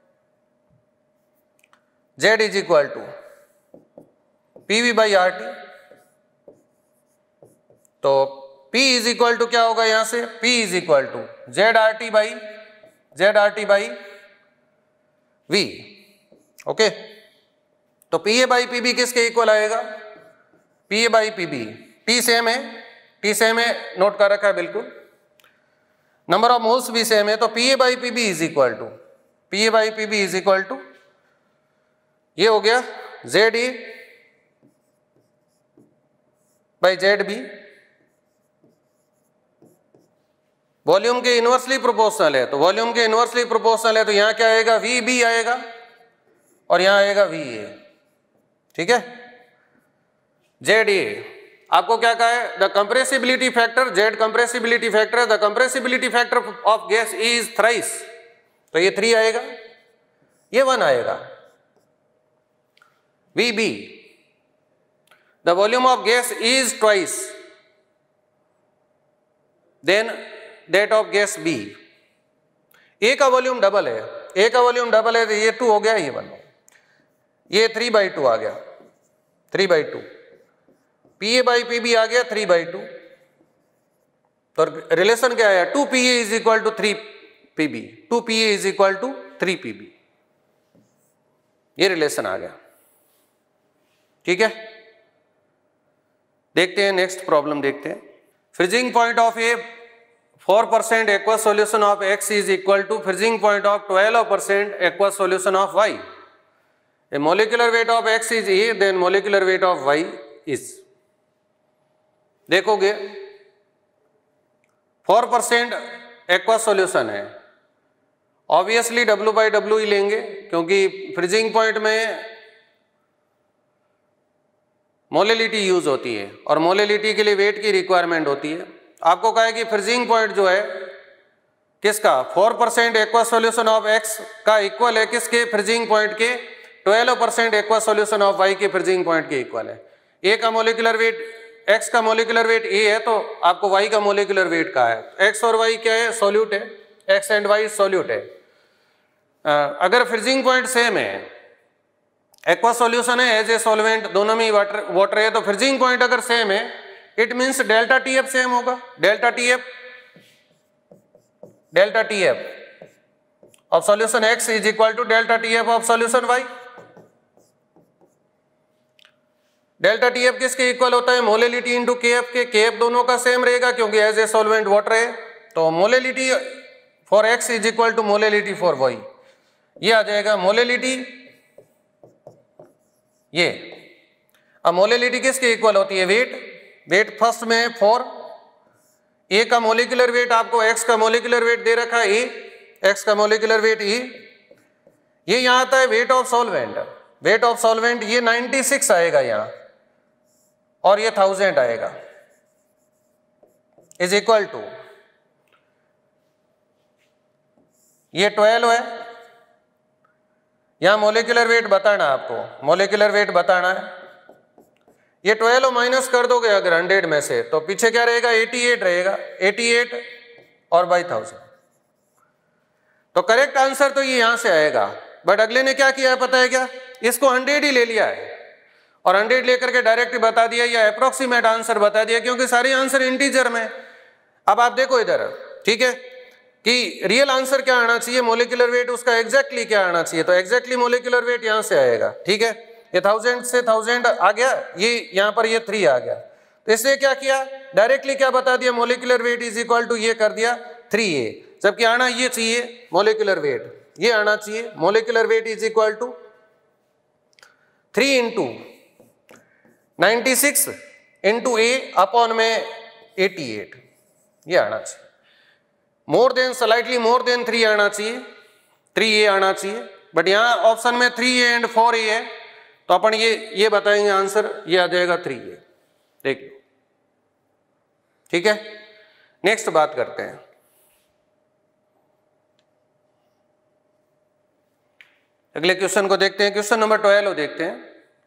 Z is equal to PV by R T, तो P इज इक्वल टू क्या होगा यहां से, P is equal to Z R T by Z R T by V, okay. तो P A by P B किसके इक्वल आएगा, P A by P B, T same है, टी सेम है, नोट कर रखा है बिल्कुल, नंबर ऑफ मोल्स भी सेम है, तो P A by P B is equal to P A by P B is equal to ये हो गया Z E by Z B, volume के इनवर्सली प्रोपोर्शनल है, तो वॉल्यूम के इनवर्सली प्रोपोर्शनल है तो यहां क्या आएगा, वी बी आएगा और यहां आएगा वी ए, ठीक है। जेड ए आपको क्या कहा है, the compressibility factor, Z compressibility factor है, the compressibility factor of gas is thrice, तो ये थ्री आएगा, ये वन आएगा, V B the volume of gas is twice than that of gas B, A का वॉल्यूम डबल है, ए का वॉल्यूम डबल है तो ये टू हो गया, ये वन, ये थ्री बाई टू आ गया, three by two, P A by P B आ गया थ्री बाई टू, तो रिलेशन क्या आया, two P A is equal to three P B, two P A is equal to three P B, ये रिलेशन आ गया। ठीक है, देखते हैं नेक्स्ट प्रॉब्लम देखते हैं। Freezing point of a four percent aqueous solution of X is equal to freezing point of twelve percent aqueous solution of Y. A molecular weight of X is E, then molecular weight of Y is. देखोगे फोर परसेंट aqueous solution है, ऑब्वियसली W बाई डब्ल्यू ही लेंगे क्योंकि फ्रीजिंग पॉइंट में मोलेलिटी यूज होती है और मोलेलिटी के लिए वेट की रिक्वायरमेंट होती है। आपको कहा है कि फ्रीजिंग पॉइंट जो है किसका, four percent aqua solution of X का इक्वल है किसके, फ्रीजिंग पॉइंट के twelve percent aqua solution of Y के फ्रीजिंग पॉइंट के इक्वल है। ए का मोलिकुलर वेट, एक्स का मोलिकुलर वेट ए है तो आपको वाई का मोलिकुलर वेट का है। एक्स और वाई क्या है, सोल्यूट है, एक्स एंड वाई सोल्यूट है। अगर फ्रीजिंग पॉइंट सेम है, एक्वा सॉल्यूशन है एज ए सॉल्वेंट, दोनों में वाटर वाटर है, तो फ्रीजिंग पॉइंट अगर सेम है it means delta T F same होगा। Delta T F delta T F of solution X is equal to delta T F of solution Y. Delta T F किसके इक्वल होता है, मोलेलिटी इंटू के एफ के। के एफ दोनों का सेम रहेगा क्योंकि एज ए सॉल्वेंट वाटर है, तो molality for X is equal to molality for Y. ये आ जाएगा मोलेलिटी, ये अब मोलेलिटी किसके इक्वल होती है, वेट। वेट फर्स्ट में फोर, ए का मोलिकुलर वेट आपको एक्स का मोलिकुलर वेट दे रखा है ए, एक्स का मोलिकुलर वेट ई, ये यहां आता है weight of solvent. Weight of solvent ये नाइंटी सिक्स आएगा यहां और ये थाउजेंड आएगा, इज इक्वल टू ये ट्वेल्व है। यहां मोलिकुलर वेट बताना आपको, मोलिकुलर वेट बताना है। ये ट्वेल्व माइनस कर दोगे अगर हंड्रेड में से तो पीछे क्या रहेगा, अठासी रहेगा, अठासी और बाई थाउजेंड। तो करेक्ट आंसर तो ये यहां से आएगा, बट अगले ने क्या किया है पता है क्या, इसको हंड्रेड ही ले लिया है और हंड्रेड लेकर के डायरेक्ट बता दिया या अप्रोक्सीमेट आंसर बता दिया क्योंकि सारे आंसर इंटीजर में। अब आप देखो इधर, ठीक है, कि रियल आंसर क्या आना चाहिए, मोलिकुलर वेट उसका एग्जैक्टली क्या आना चाहिए, तो एग्जैक्टली मोलिकुलर वेट यहां से आएगा। ठीक है, ये थाउजेंड से थाउजेंड आ गया, ये यहां पर ये थ्री आ गया, तो इससे क्या किया, डायरेक्टली क्या बता दिया, molecular weight is equal to ये कर दिया थ्री ए, जबकि आना ये चाहिए मोलिकुलर वेट, ये आना चाहिए molecular weight is equal to three into ninety six into A upon में एटी एट, ये आना चाहिए। More than slightly more than three आना चाहिए, थ्री ए आना चाहिए, बट यहाँ ऑप्शन में three A and four A है तो अपन ये ये बताएंगे आंसर, ये आ जाएगा थ्री ए। देख लो, ठीक है। नेक्स्ट बात करते हैं, अगले क्वेश्चन को देखते हैं। क्वेश्चन नंबर ट्वेल्व देखते हैं।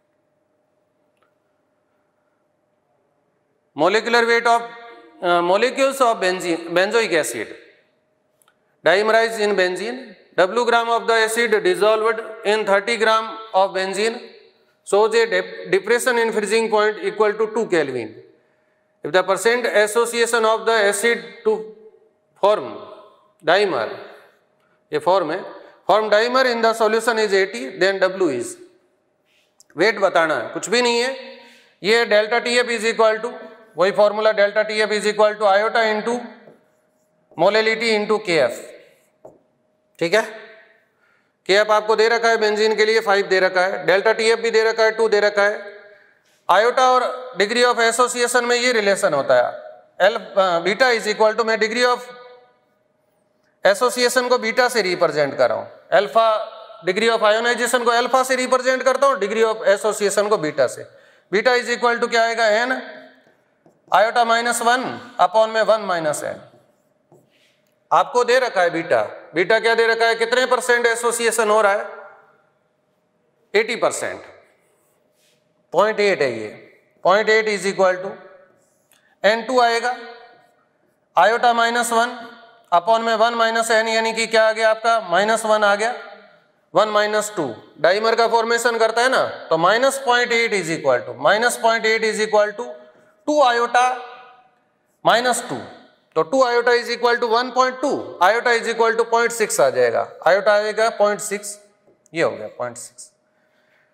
Molecular weight of molecules of benzene benzoic acid dimerized in benzene, W gram of the acid dissolved in thirty gram of benzene shows a depression in freezing point equal to two Kelvin. If the percent association of the acid to form dimer, ये form है, form dimer in the solution is eighty, then W is, weight बताना है, कुछ भी नहीं है, ये delta T F is equal to, वही formula delta T F is equal to iota into molality into K F. ठीक है, के एफ आपको दे रखा है बेंजीन के लिए फाइव दे रखा है, डेल्टा टी एफ भी दे रखा है टू दे रखा है। आयोटा और डिग्री ऑफ एसोसिएशन में ये रिलेशन होता है, L beta is equal to, मैं डिग्री ऑफ एसोसिएशन को बीटा से रिप्रेजेंट कर रहा हूँ, अल्फा डिग्री ऑफ आयोनाइजेशन को अल्फा से रिप्रेजेंट करता हूँ, डिग्री ऑफ एसोसिएशन को बीटा से। बीटा इज इक्वल टू क्या आएगा, N iota minus one upon में वन माइनस एन। आपको दे रखा है बीटा, बीटा क्या दे रखा है, कितने परसेंट एसोसिएशन हो रहा है, एटी परसेंट, पॉइंट एट है ये, point eight is equal to N two आएगा आयोटा माइनस वन अपॉन में वन माइनस एन, यानी कि क्या आ गया आपका माइनस वन आ गया, वन माइनस टू डाइमर का फॉर्मेशन करता है ना, तो minus point eight is equal to minus point eight is equal to two iota minus two, तो two iota is equal to one point two, iota is equal to point six आ जाएगा, आयोटा आएगा पॉइंट सिक्स, ये हो गया point six.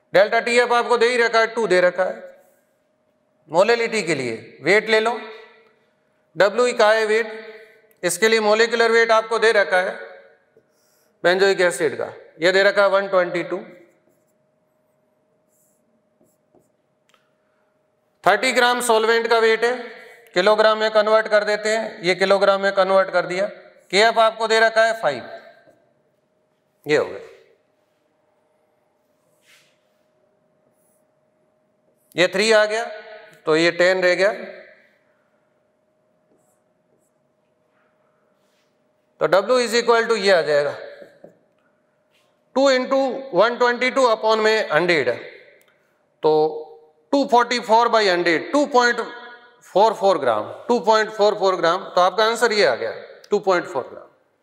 Delta T F आपको दे ही रखा है, टू दे रखा है। मोलेलिटी के लिए वेट ले लो, डब्ल्यू ई का है वेट, इसके लिए मोलिकुलर वेट आपको दे रखा है बेंजोइक एसिड का, ये दे रखा है one twenty two. Thirty gram solvent का वेट है, किलोग्राम में कन्वर्ट कर देते हैं, ये किलोग्राम में कन्वर्ट कर दिया। के एफ आपको दे रखा है फाइव, ये हो गया। ये थ्री आ गया तो ये टेन रह गया, तो W इज इक्वल टू ये आ जाएगा two into one twenty two upon में हंड्रेड, तो two forty four by hundred, two point four four gram, two point four four gram, तो आपका आंसर ये आ गया टू पॉइंट फोर ग्राम।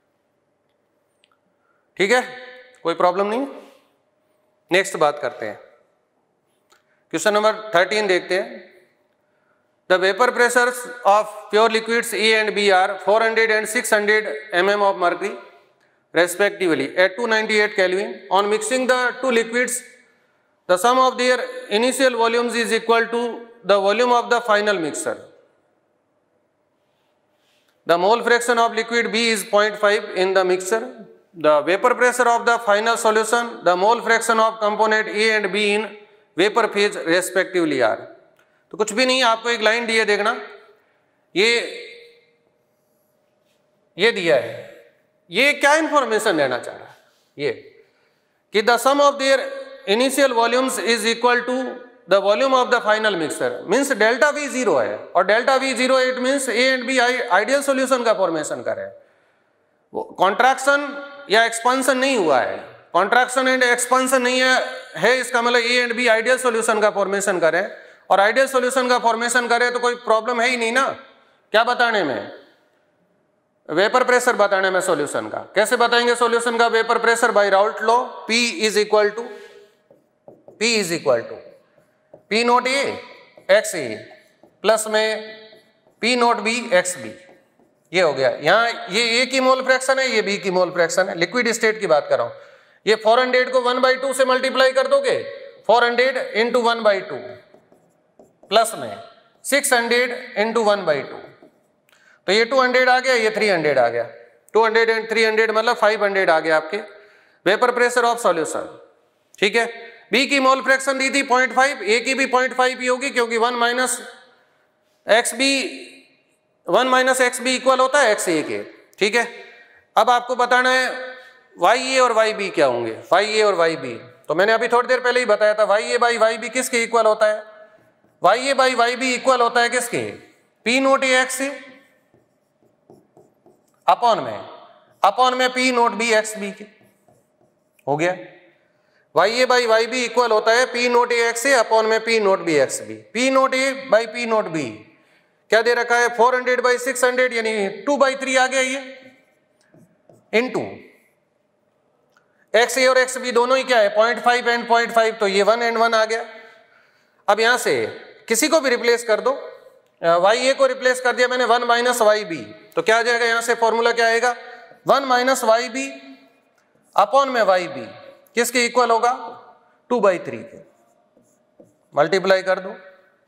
ठीक है, कोई प्रॉब्लम नहीं। नेक्स्ट बात करते हैं, क्वेश्चन नंबर थर्टीन देखते हैं। The vapor pressures of pure liquids A and B are four hundred and six hundred millimeters of mercury respectively at two ninety-eight Kelvin. On mixing the two liquids, the sum of their initial volumes is equal to the volume of the final mixture. The mole fraction of liquid B is zero point five in the mixture. The vapor pressure of the final solution, the mole fraction of component A and B in vapor phase respectively are. तो कुछ भी नहीं, आपको एक लाइन दी है, देखना, ये ये दिया है, ये क्या इंफॉर्मेशन देना चाह रहा है, ये कि the sum of their initial volumes is equal to the volume of the final mixture, means delta V zero है, और delta V zero it means A and B ideal solution का फॉर्मेशन कर रहे हैं। कॉन्ट्रैक्शन या एक्सपांशन नहीं हुआ है, कॉन्ट्रैक्शन एंड एक्सपांशन नहीं है, है इसका मतलब A and B ideal solution का फॉर्मेशन करें, और आइडियल सॉल्यूशन का फॉर्मेशन करे तो कोई प्रॉब्लम है ही नहीं ना। क्या बताने में? वेपर प्रेशर बताने में सॉल्यूशन का। कैसे बताएंगे सॉल्यूशन का vapour pressure? By Raoult law, P is equal to P is equal to P naught A X A plus में P naught B X B. ये हो गया। यहाँ ये ए की मोल फ्रैक्शन है, ये बी की मोल फ्रैक्शन है, लिक्विड स्टेट की बात कर रहा हूं। ये फोर हंड्रेड को वन बाई टू से मल्टीप्लाई कर दोगे, four hundred into one by two plus में six hundred into one by two, तो ये टू हंड्रेड आ गया, ये थ्री हंड्रेड आ गया, two hundred and three hundred मतलब फाइव हंड्रेड आ गया आपके वेपर प्रेशर ऑफ सॉल्यूशन। ठीक है, बी की मोल फ्रैक्शन दी थी पॉइंट फाइव, ए की भी पॉइंट फाइव ही होगी, क्योंकि one minus X B one minus X B equal होता है एक्स ए के। ठीक है, अब आपको बताना है वाई ए और वाई बी क्या होंगे, वाई ए और वाई बी। तो मैंने अभी थोड़ी देर पहले ही बताया था Y A by Y B किसके इक्वल होता है, Y A by Y B equal होता है किसके, P naught A X A upon में अपॉन में P naught B X B के। हो गया, Y A by Y B equal होता है P naught A X A upon में P naught B X B. P naught A by P naught B क्या दे रखा है, four hundred by six hundred यानी टू बाई थ्री आ गया ये, इनटू एक्स ए और एक्स बी दोनों ही क्या है point five and point five, तो ये वन एंड वन आ गया। अब यहां से किसी को भी रिप्लेस कर दो, वाई ए को रिप्लेस कर दिया मैंने वन माइनस वाई बी, तो क्या आ जाएगा यहां से फॉर्मूला क्या आएगा, one minus Y B upon में वाई बी किसके इक्वल होगा, टू बाई थ्री के। मल्टीप्लाई कर दो,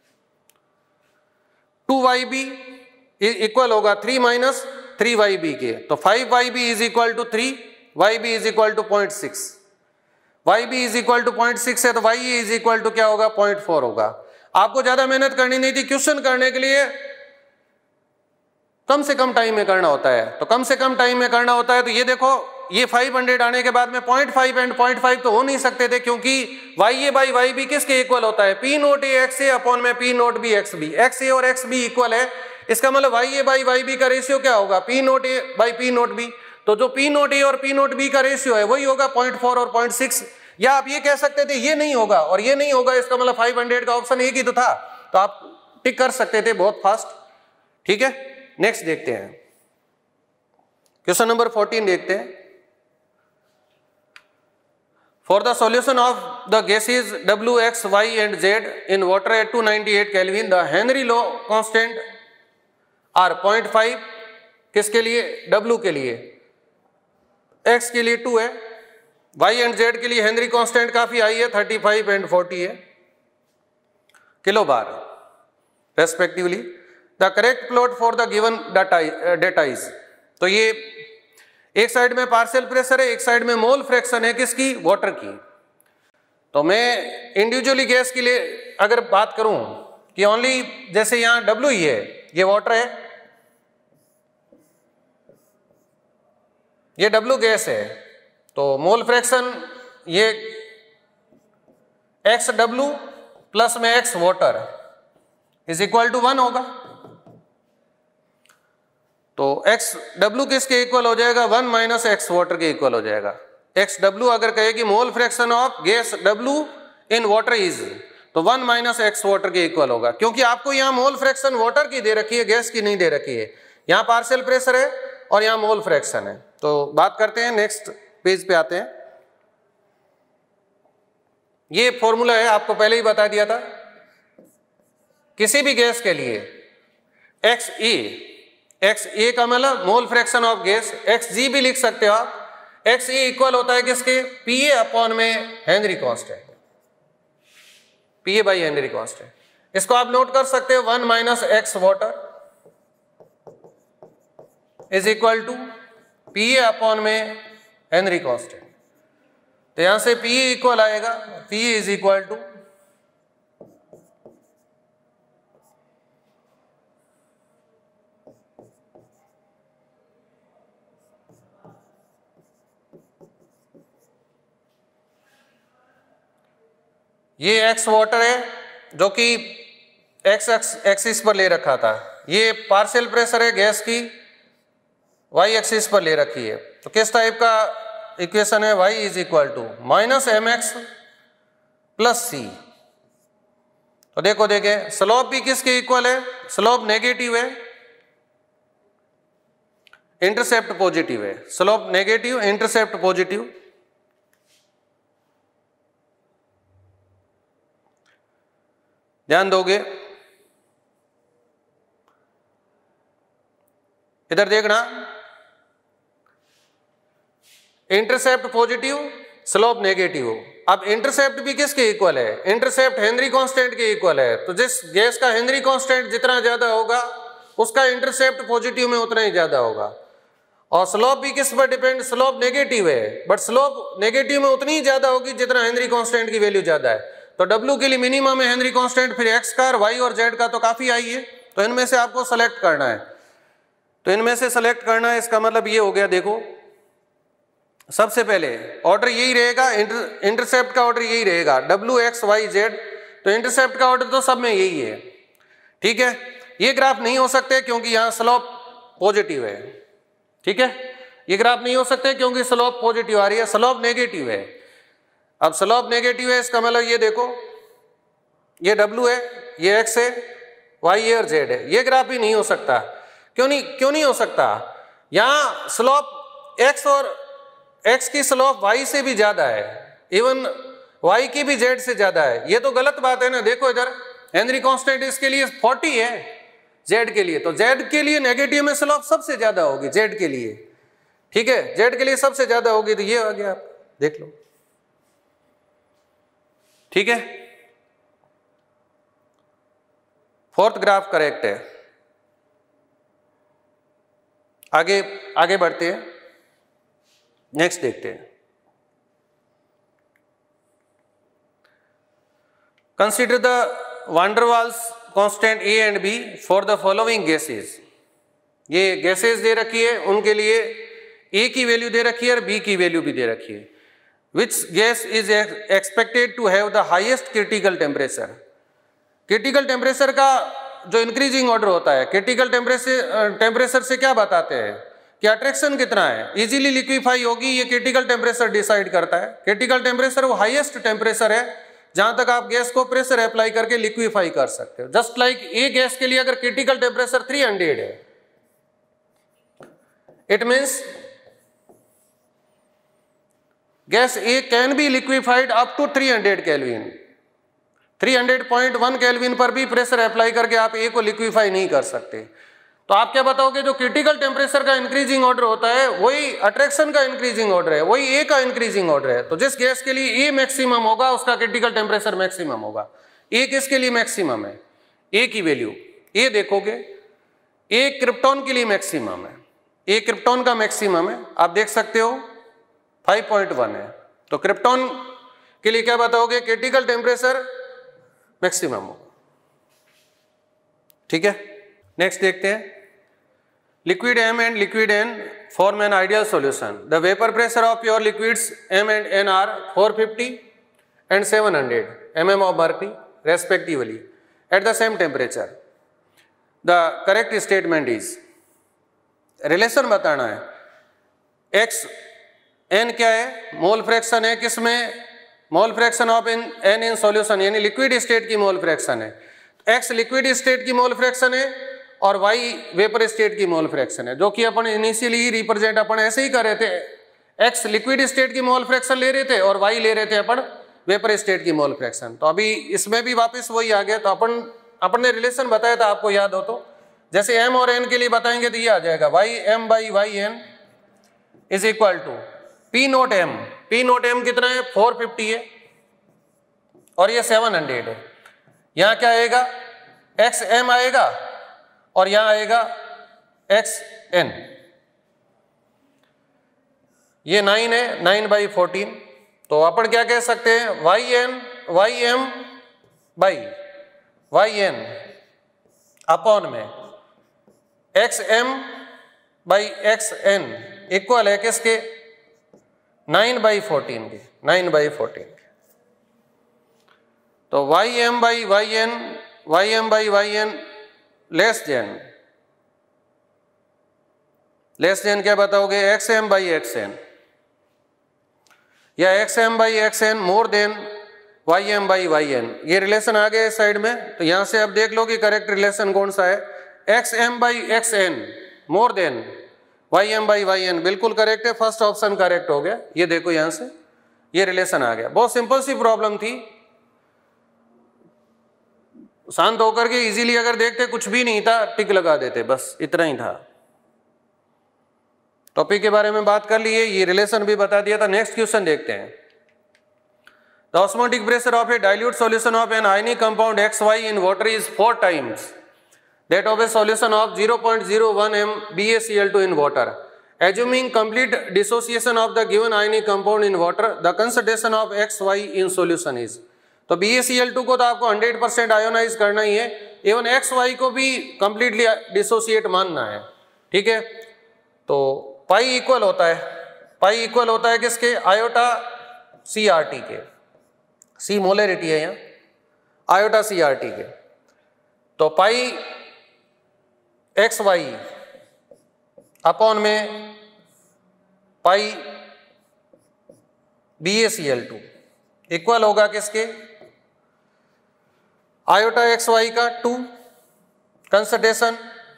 टू वाई बी इक्वल होगा three minus three Y B के, तो five Y B is equal to three, Y B is equal to point six, Y B is equal to point six है तो Y A is equal to क्या होगा, पॉइंट फोर होगा। आपको ज्यादा मेहनत करनी नहीं थी, क्वेश्चन करने के लिए कम से कम टाइम में करना होता है, तो कम से कम टाइम में करना होता है। तो ये देखो, ये फाइव हंड्रेड आने के बाद में point five and point five तो हो नहीं सकते थे, क्योंकि Y A by Y B किसके इक्वल होता है, P naught A X A upon में P naught B X B. X A और एक्स बी इक्वल है, इसका मतलब Y A by Y B का रेशियो क्या होगा, P naught A by P naught B. तो जो पी नोट ए और पी नोट बी का रेशियो है वही होगा पॉइंट फोर और पॉइंट सिक्स। या आप ये कह सकते थे ये नहीं होगा और ये नहीं होगा, इसका मतलब फाइव हंड्रेड का ऑप्शन एक ही तो था, तो आप टिक कर सकते थे बहुत फास्ट। ठीक है, नेक्स्ट देखते हैं, क्वेश्चन नंबर फोर्टीन देखते हैं। For the solution of the gases W, X, Y and Z in water at two ninety-eight Kelvin, the Henry law constant are zero point five किसके लिए, W के लिए, X के लिए टू है, वाई एंड जेड के लिए हेनरी कांस्टेंट काफी हाई है, थर्टी फाइव एंड फोर्टी है kilo bar respectively. The correct plot for the given data is, तो ये एक साइड में पार्शियल प्रेशर है, एक साइड में मोल फ्रैक्शन है किसकी, वाटर की। तो मैं इंडिविजुअली गैस के लिए अगर बात करूं कि ओनली जैसे यहां डब्ल्यू ही है, ये वाटर है, ये डब्ल्यू गैस है, तो मोल फ्रैक्शन ये एक्स डब्ल्यू प्लस में X water is equal to one होगा। तो एक्स डब्ल्यू किसके इक्वल हो जाएगा, वन माइनस एक्स वाटर के इक्वल हो जाएगा। एक्स डब्ल्यू अगर कहे कि mole fraction of gas W in water is, तो वन माइनस एक्स वाटर के इक्वल होगा, क्योंकि आपको यहाँ मोल फ्रैक्शन वाटर की दे रखी है, गैस की नहीं दे रखी है। यहाँ पार्शियल प्रेशर है और यहाँ मोल फ्रैक्शन है। तो बात करते हैं, नेक्स्ट पेज पे आते हैं। ये फॉर्मूला है, आपको पहले ही बता दिया था। किसी भी गैस के लिए एक्स ई, एक्स ए का मतलब mole fraction of gas, X G भी लिख सकते हो आप। एक्स ई इक्वल होता है किसके, पी ए अपॉन में Henry constant, P A by Henry constant. इसको आप नोट कर सकते हो, one minus X water is equal to P A upon में हेनरी कांस्टेंट। तो यहां से पी ए इक्वल आएगा, P A is equal to ये एक्स वाटर है जो कि एक्स एक्सिस पर ले रखा था, ये पार्शियल प्रेशर है गैस की, वाई एक्सिस पर ले रखी है। तो किस टाइप का इक्वेशन है, Y is equal to minus M X plus C. तो देखो देखे स्लोप भी किसके इक्वल है, स्लोप नेगेटिव है, इंटरसेप्ट पॉजिटिव है। Slope negative, intercept positive. ध्यान दोगे, इधर देखना, इंटरसेप्ट पॉजिटिव, स्लोप नेगेटिव। अब इंटरसेप्ट भी किसके इक्वल है, इंटरसेप्ट हेनरी कांस्टेंट के इक्वल है। तो जिस गैस का हेनरी कांस्टेंट जितना ज्यादा होगा उसका इंटरसेप्ट पॉजिटिव में उतना ही ज्यादा होगा। और स्लोप भी किस पर डिपेंड, स्लोप नेगेटिव है, बट स्लोप नेगेटिव में उतनी ही ज्यादा होगी जितना हेनरी कांस्टेंट की वैल्यू ज्यादा है। तो W के लिए मिनिमम है हेनरी कांस्टेंट, फिर एक्स का, वाई और जेड का तो काफी आई है। तो इनमें से आपको सेलेक्ट करना है, तो इनमें से सेलेक्ट करना है। इसका मतलब ये हो गया, देखो सबसे पहले ऑर्डर यही रहेगा, इंटर, इंटरसेप्ट का ऑर्डर यही रहेगा, डब्ल्यू एक्स वाई जेड। तो इंटरसेप्ट का ऑर्डर तो सब में यही है, ठीक है। ये ग्राफ नहीं हो सकते क्योंकि यहाँ स्लोप पॉजिटिव है, ठीक है। ये ग्राफ नहीं हो सकते क्योंकि स्लोप पॉजिटिव आ रही है, स्लोप नेगेटिव है। अब स्लोप नेगेटिव है, इसका मतलब ये देखो, ये W है, ये X है, Y है और Z है। ये ग्राफ भी नहीं हो सकता। क्यों नहीं, क्यों नहीं हो सकता, यहाँ स्लोप X और X की स्लोप Y से भी ज्यादा है, इवन Y की भी Z से ज्यादा है। ये तो गलत बात है ना। देखो इधर हेनरी कांस्टेंट इसके लिए फोर्टी है, Z के लिए, तो Z के लिए नेगेटिव में स्लोप सबसे ज्यादा होगी, Z के लिए, ठीक है। Z के लिए सबसे ज्यादा होगी, तो ये आ गया, आप देख लो, ठीक है। फोर्थ ग्राफ करेक्ट है। आगे आगे बढ़ते हैं, नेक्स्ट देखते हैं। Consider the van der Waals constant A and B for the following gases. ये गैसेस दे रखी है, उनके लिए ए की वैल्यू दे रखी है और बी की वैल्यू भी दे रखी है। Which gas is expected to have the highest critical temperature? Critical temperature का जो इंक्रीजिंग ऑर्डर होता है, क्रिटिकल टेम्परेचर टेम्परेचर से क्या बताते हैं कि अट्रैक्शन कितना है, इजीली लिक्विफाई होगी, ये क्रिटिकल टेम्परेचर डिसाइड करता है। क्रिटिकल टेम्परेचर वो हाईएस्ट टेम्परेचर है जहां तक आप गैस को प्रेशर अप्लाई करके लिक्विफाई कर सकते हो। जस्ट लाइक ए गैस के लिए अगर क्रिटिकल टेम्परेचर थ्री हंड्रेड है, it means gas A can be liquefied up to three hundred kelvin. Three hundred point one kelvin पर भी प्रेशर अप्लाई करके आप ए को लिक्विफाई नहीं कर सकते। तो आप क्या बताओगे, जो क्रिटिकल टेम्परेचर का इंक्रीजिंग ऑर्डर होता है वही अट्रैक्शन का इंक्रीजिंग ऑर्डर है, वही ए का इंक्रीजिंग ऑर्डर है। तो जिस गैस के लिए ए मैक्सिमम होगा उसका क्रिटिकल टेम्परेचर मैक्सिमम होगा। ए किसके लिए मैक्सिमम है, ए की वैल्यू ए देखोगे, ए क्रिप्टॉन के लिए मैक्सिमम है, ए क्रिप्टॉन का मैक्सिमम है, आप देख सकते हो फाइव पॉइंट वन है। तो क्रिप्टॉन के लिए क्या बताओगे, क्रिटिकल टेम्परेचर मैक्सिमम होगा। ठीक है, नेक्स्ट देखते हैं, liquid M and liquid N form an ideal solution. The vapor pressure of pure liquids M and N are four fifty and seven hundred millimeters of mercury respectively at the same temperature. The correct statement is, relation बताना है, x n क्या है, मोल फ्रैक्शन है, किसमें, mole fraction of in n in solution, यानी लिक्विड स्टेट की मोल फ्रैक्शन है। x लिक्विड स्टेट की मोल फ्रैक्शन है और y वेपर स्टेट की मोल फ्रैक्शन है, जो कि अपन इनिशियली रिप्रेजेंट अपन ऐसे ही कर रहे थे, x लिक्विड स्टेट की मोल फ्रैक्शन ले रहे थे और y ले रहे थे अपन वेपर स्टेट की मोल फ्रैक्शन। तो अभी इसमें भी वापस वही आ गया। तो अपन अपन ने रिलेशन बताया था, आपको याद हो तो, जैसे m और n के लिए बताएंगे तो ये आ जाएगा y m by Y N is equal to P naught M. P naught M कितना है, फोर फिफ्टी है और ये सेवन हंड्रेड है। यहाँ क्या आएगा, एक्स एम आएगा और यहां आएगा एक्स एन, ये नाइन है, नाइन बाई फोर्टीन। तो अपन क्या कह सकते हैं, Y N Y M by Y N upon में X M by X N equal है किसके, नाइन बाई फोर्टीन के, नाइन बाई फोर्टीन के। तो Y M by Y N, Y M by Y N less than, less than क्या बताओगे, X M by X N, या X M by X N more than Y M by Y N. ये रिलेशन आ गया इस साइड में। तो यहां से अब देख लो कि करेक्ट रिलेशन कौन सा है, X M by X N more than Y M by Y N, बिल्कुल करेक्ट है, फर्स्ट ऑप्शन करेक्ट हो गया। ये देखो यहां से ये रिलेशन आ गया। बहुत सिंपल सी प्रॉब्लम थी, शांत होकर के इजीली अगर देखते, कुछ भी नहीं था, टिक लगा देते, बस इतना ही था। टॉपिक के बारे में बात कर लिए, ये रिलेशन भी बता दिया था। नेक्स्ट क्वेश्चन देखते हैं, the osmotic pressure of a dilute solution of an ionic compound X Y in water is four times that of a solution of zero point zero one M B A C L two in water, assuming complete dissociation of the given ionic compound in water, the concentration of X Y in solution is. तो B A C L two को तो आपको हंड्रेड परसेंट आयोनाइज करना ही है, एवं एक्स वाई को भी कंप्लीटली डिसोसिएट मानना है। ठीक है, तो पाई इक्वल होता है, पाई इक्वल होता है किसके, आयोटा सी आर टी के, सी मोलरिटी है यहाँ, आयोटा सी आर टी के। तो पाई एक्स वाई अपॉन में pi B A C L two equal होगा किसके, आयोटा एक्स वाई का टू, कंसंट्रेशन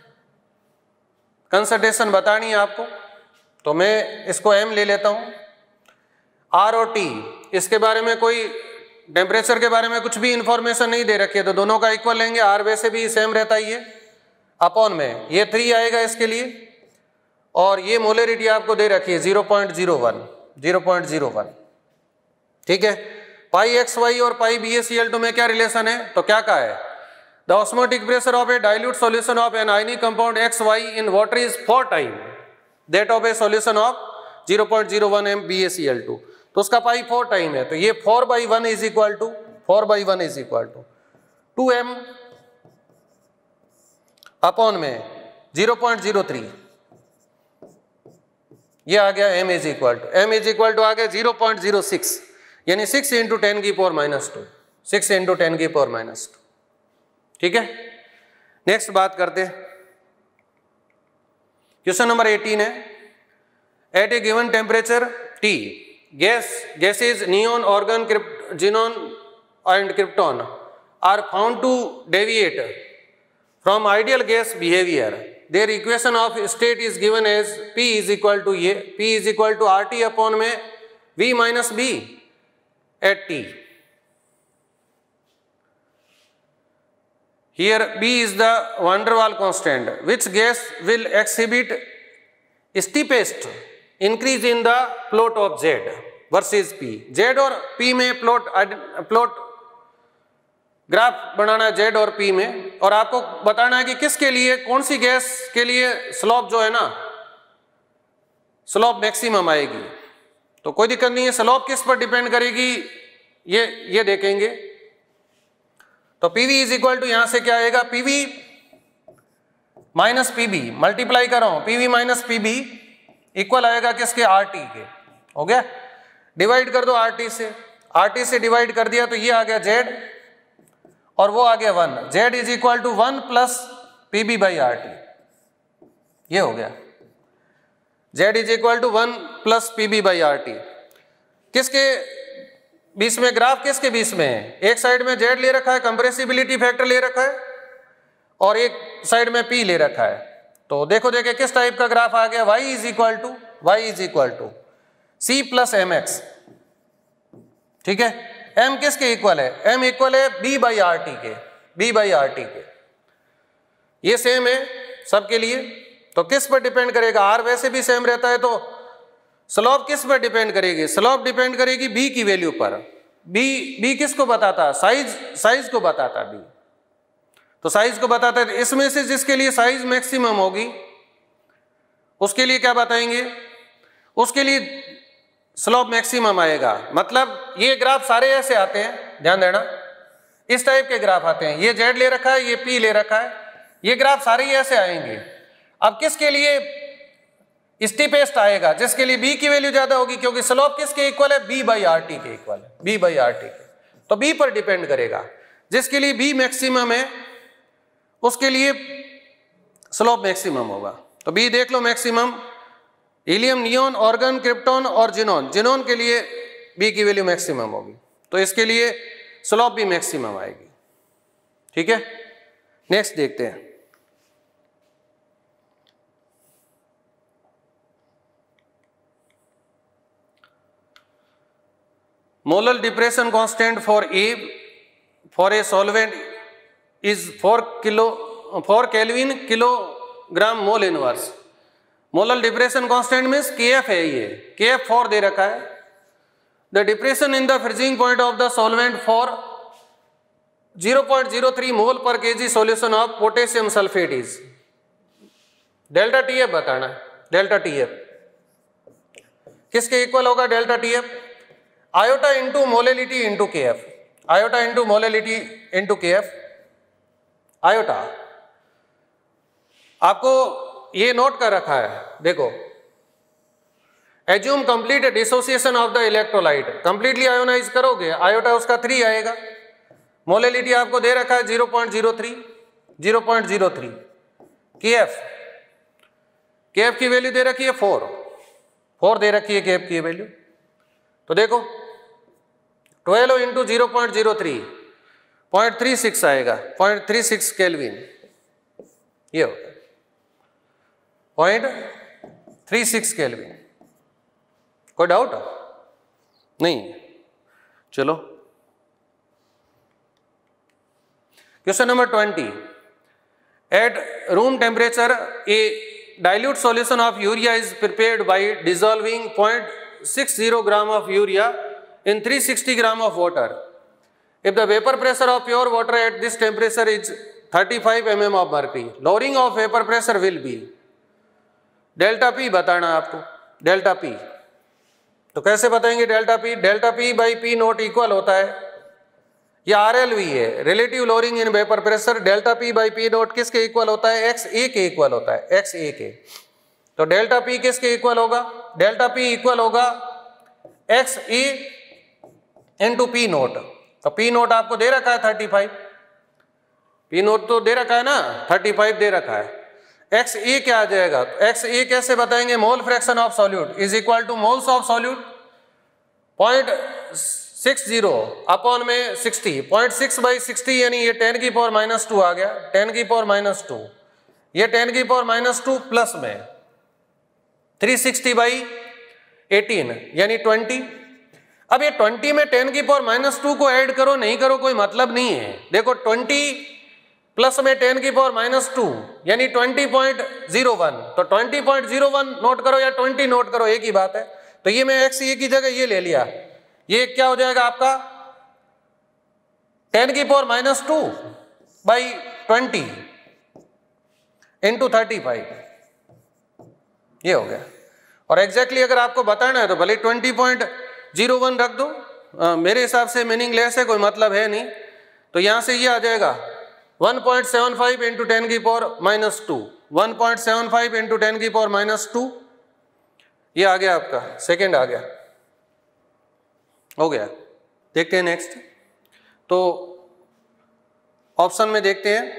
कंसंट्रेशन बतानी है आपको, तो मैं इसको m ले लेता हूं। r और t, इसके बारे में कोई टेम्परेचर के बारे में कुछ भी इंफॉर्मेशन नहीं दे रखी है, तो दोनों का इक्वल लेंगे, r वैसे भी सेम रहता ही है, अपॉन में ये थ्री आएगा इसके लिए, और ये मोलरिटी आपको दे रखी है zero point zero one, zero point zero one. ठीक है, पाई एक्स वाई और pi B A C L two में क्या रिलेशन है, तो क्या कहा है, the osmotic pressure of a dilute solution of an ionic compound X Y in water is four time that of a solution of zero point zero one M B A C L two. तो उसका पाई फोर टाइम है, तो ये four by one is equal to, four by one is equal to two M upon में जीरो पॉइंट जीरो थ्री, ये आ गया m is equal to, m is equal to आ गया जीरो पॉइंट जीरो सिक्स, यानी सिक्स इंटू टेन की power minus two, six into ten की पावर माइनस टू। ठीक है, नेक्स्ट बात करते हैं, क्वेश्चन नंबर एटीन है, at a given temperature T gas gases neon argon xenon and krypton are found to deviate from ideal gas behaviour, their equation of state is given as P is equal to, ये P is equal to R T upon में V minus B at T। Here B is the van der Waal constant. Which gas will exhibit steepest increase in the plot of Z versus P? Z और P में प्लॉट प्लॉट ग्राफ बनाना है Z और P में, और आपको बताना है कि किसके लिए, कौन सी गैस के लिए स्लोप जो है ना, स्लोप मैक्सिमम आएगी। तो कोई दिक्कत नहीं है, स्लोप किस पर डिपेंड करेगी ये ये देखेंगे। तो पीवी इज इक्वल टू यहां से क्या आएगा, पीवी माइनस पीबी, मल्टीप्लाई कर रहा हूं, पीवी माइनस पीबी इक्वल आएगा किसके, आरटी के। हो गया, डिवाइड कर दो आरटी से, आरटी से डिवाइड कर दिया तो ये आ गया जेड और वो आ गया one. Z is equal to one plus PB by RT, ये हो गया। Z is equal to one plus PB by RT. किसके बीच में ग्राफ, किसके बीच में है, एक साइड में जेड ले रखा है, कंप्रेसिबिलिटी फैक्टर ले रखा है, और एक साइड में पी ले रखा है। तो देखो देखे किस टाइप का ग्राफ आ गया, y is equal to Y is equal to C plus M X. ठीक है, m किसके इक्वल है, m इक्वल है b बाई आर टी के, b बाई आर टी के। ये सेम है सबके लिए। तो किस पर डिपेंड करेगा, r वैसे भी सेम रहता है, तो स्लोप किस पर डिपेंड करेगी, स्लोप डिपेंड करेगी b की वैल्यू पर। b b किसको बताता, साइज साइज को बताता b, तो साइज को बताता है। इसमें से जिसके लिए साइज मैक्सिमम होगी उसके लिए क्या बताएंगे, उसके लिए स्लोप मैक्सिमम आएगा। मतलब ये ग्राफ सारे ऐसे आते हैं, ध्यान देना, इस टाइप के ग्राफ आते हैं। ये जेड ले रखा है, ये पी ले रखा है, ये ग्राफ सारे ही ऐसे आएंगे। अब किसके लिए स्टीपेस्ट आएगा, जिसके लिए बी की वैल्यू ज्यादा होगी, क्योंकि स्लोप किसके इक्वल है, बी बाई आर टी के इक्वल है, बी बाई आर टी के। तो बी पर डिपेंड करेगा, जिसके लिए बी मैक्सिमम है उसके लिए स्लोप मैक्सिमम होगा। तो बी देख लो maximum, helium, neon, argon, krypton और जिनोन, जिनोन के लिए बी की वैल्यू मैक्सिमम होगी, तो इसके लिए स्लोप भी मैक्सिमम आएगी। ठीक है, नेक्स्ट देखते हैं। Molar depression constant for a for a solvent is four kilo four kelvin kilogram mole inverse. Molar depression constant means K F है, ये के एफ फोर दे रखा है। The depression in the freezing point of the solvent for zero point zero three mole per kg solution of potassium sulphate is, delta T F बताना है। डेल्टा टी एफ किसके इक्वल होगा, delta T F iota into molality into K F, iota into molality into K F. Iota आपको ये नोट कर रखा है, देखो, assume complete dissociation of the electrolyte, completely ionise करोगे, आयोटा उसका थ्री आएगा। मोलेलिटी आपको दे रखा है zero point zero three, zero point zero three. KF, KF की वैल्यू दे रखी है फोर, फोर दे रखी है केएफ की वैल्यू। तो देखो twelve into zero point zero three, point three six आएगा, पॉइंट थ्री सिक्स केल्विन, ये हो पॉइंट थ्री सिक्स केल्विन। कोई डाउट नहीं? चलो question number twenty. At room temperature a dilute solution of urea is prepared by dissolving zero point six zero gram of urea in three hundred sixty gram of water. If the vapor pressure of pure water at this temperature is thirty-five millimeters of mercury, lowering of vapor pressure will be delta P बताना आपको, delta P। तो कैसे बताएंगे delta P? Delta P by P naught equal होता है, ये आर एल वी है, relative lowering in vapour pressure. Delta P by P naught किसके इक्वल होता है? एक्स ए के इक्वल होता है, एक्स ए के। तो डेल्टा P किसके इक्वल होगा? डेल्टा P इक्वल होगा x A into P naught. तो P नोट आपको दे रखा है थर्टी फाइव, P नोट तो दे रखा है ना, थर्टी फाइव दे रखा है। एक्स ए क्या आ जाएगा? एक्स ए कैसे बताएंगे? Mole fraction of solute is equal to moles of solute point six zero upon में sixty, point six by sixty, यानी ये टेन की पावर माइनस टू आ गया, टेन की पावर माइनस टू, ये टेन की पावर माइनस टू प्लस में थ्री सिक्सटी बाई एटीन यानी ट्वेंटी। अब ये ट्वेंटी में टेन की पावर माइनस टू को ऐड करो नहीं करो कोई मतलब नहीं है। देखो ट्वेंटी प्लस में टेन की पावर माइनस टू यानी ट्वेंटी पॉइंट जीरो वन। तो twenty point zero one note करो या ट्वेंटी नोट करो, एक ही बात है। तो ये मैं एक्स ए की जगह ये ले लिया, ये क्या हो जाएगा आपका टेन की power minus two by twenty into thirty five, ये हो गया। और एग्जैक्टली अगर आपको बताना है तो भले ट्वेंटी पॉइंट जीरो वन रख दो, आ, मेरे हिसाब से मीनिंगलेस है, कोई मतलब है नहीं। तो यहां से ये आ जाएगा one point seven five into ten की power minus two, one point seven five into ten की पावर माइनस टू, ये आ गया आपका सेकेंड आ गया, हो गया। देखते हैं नेक्स्ट। तो ऑप्शन में देखते हैं,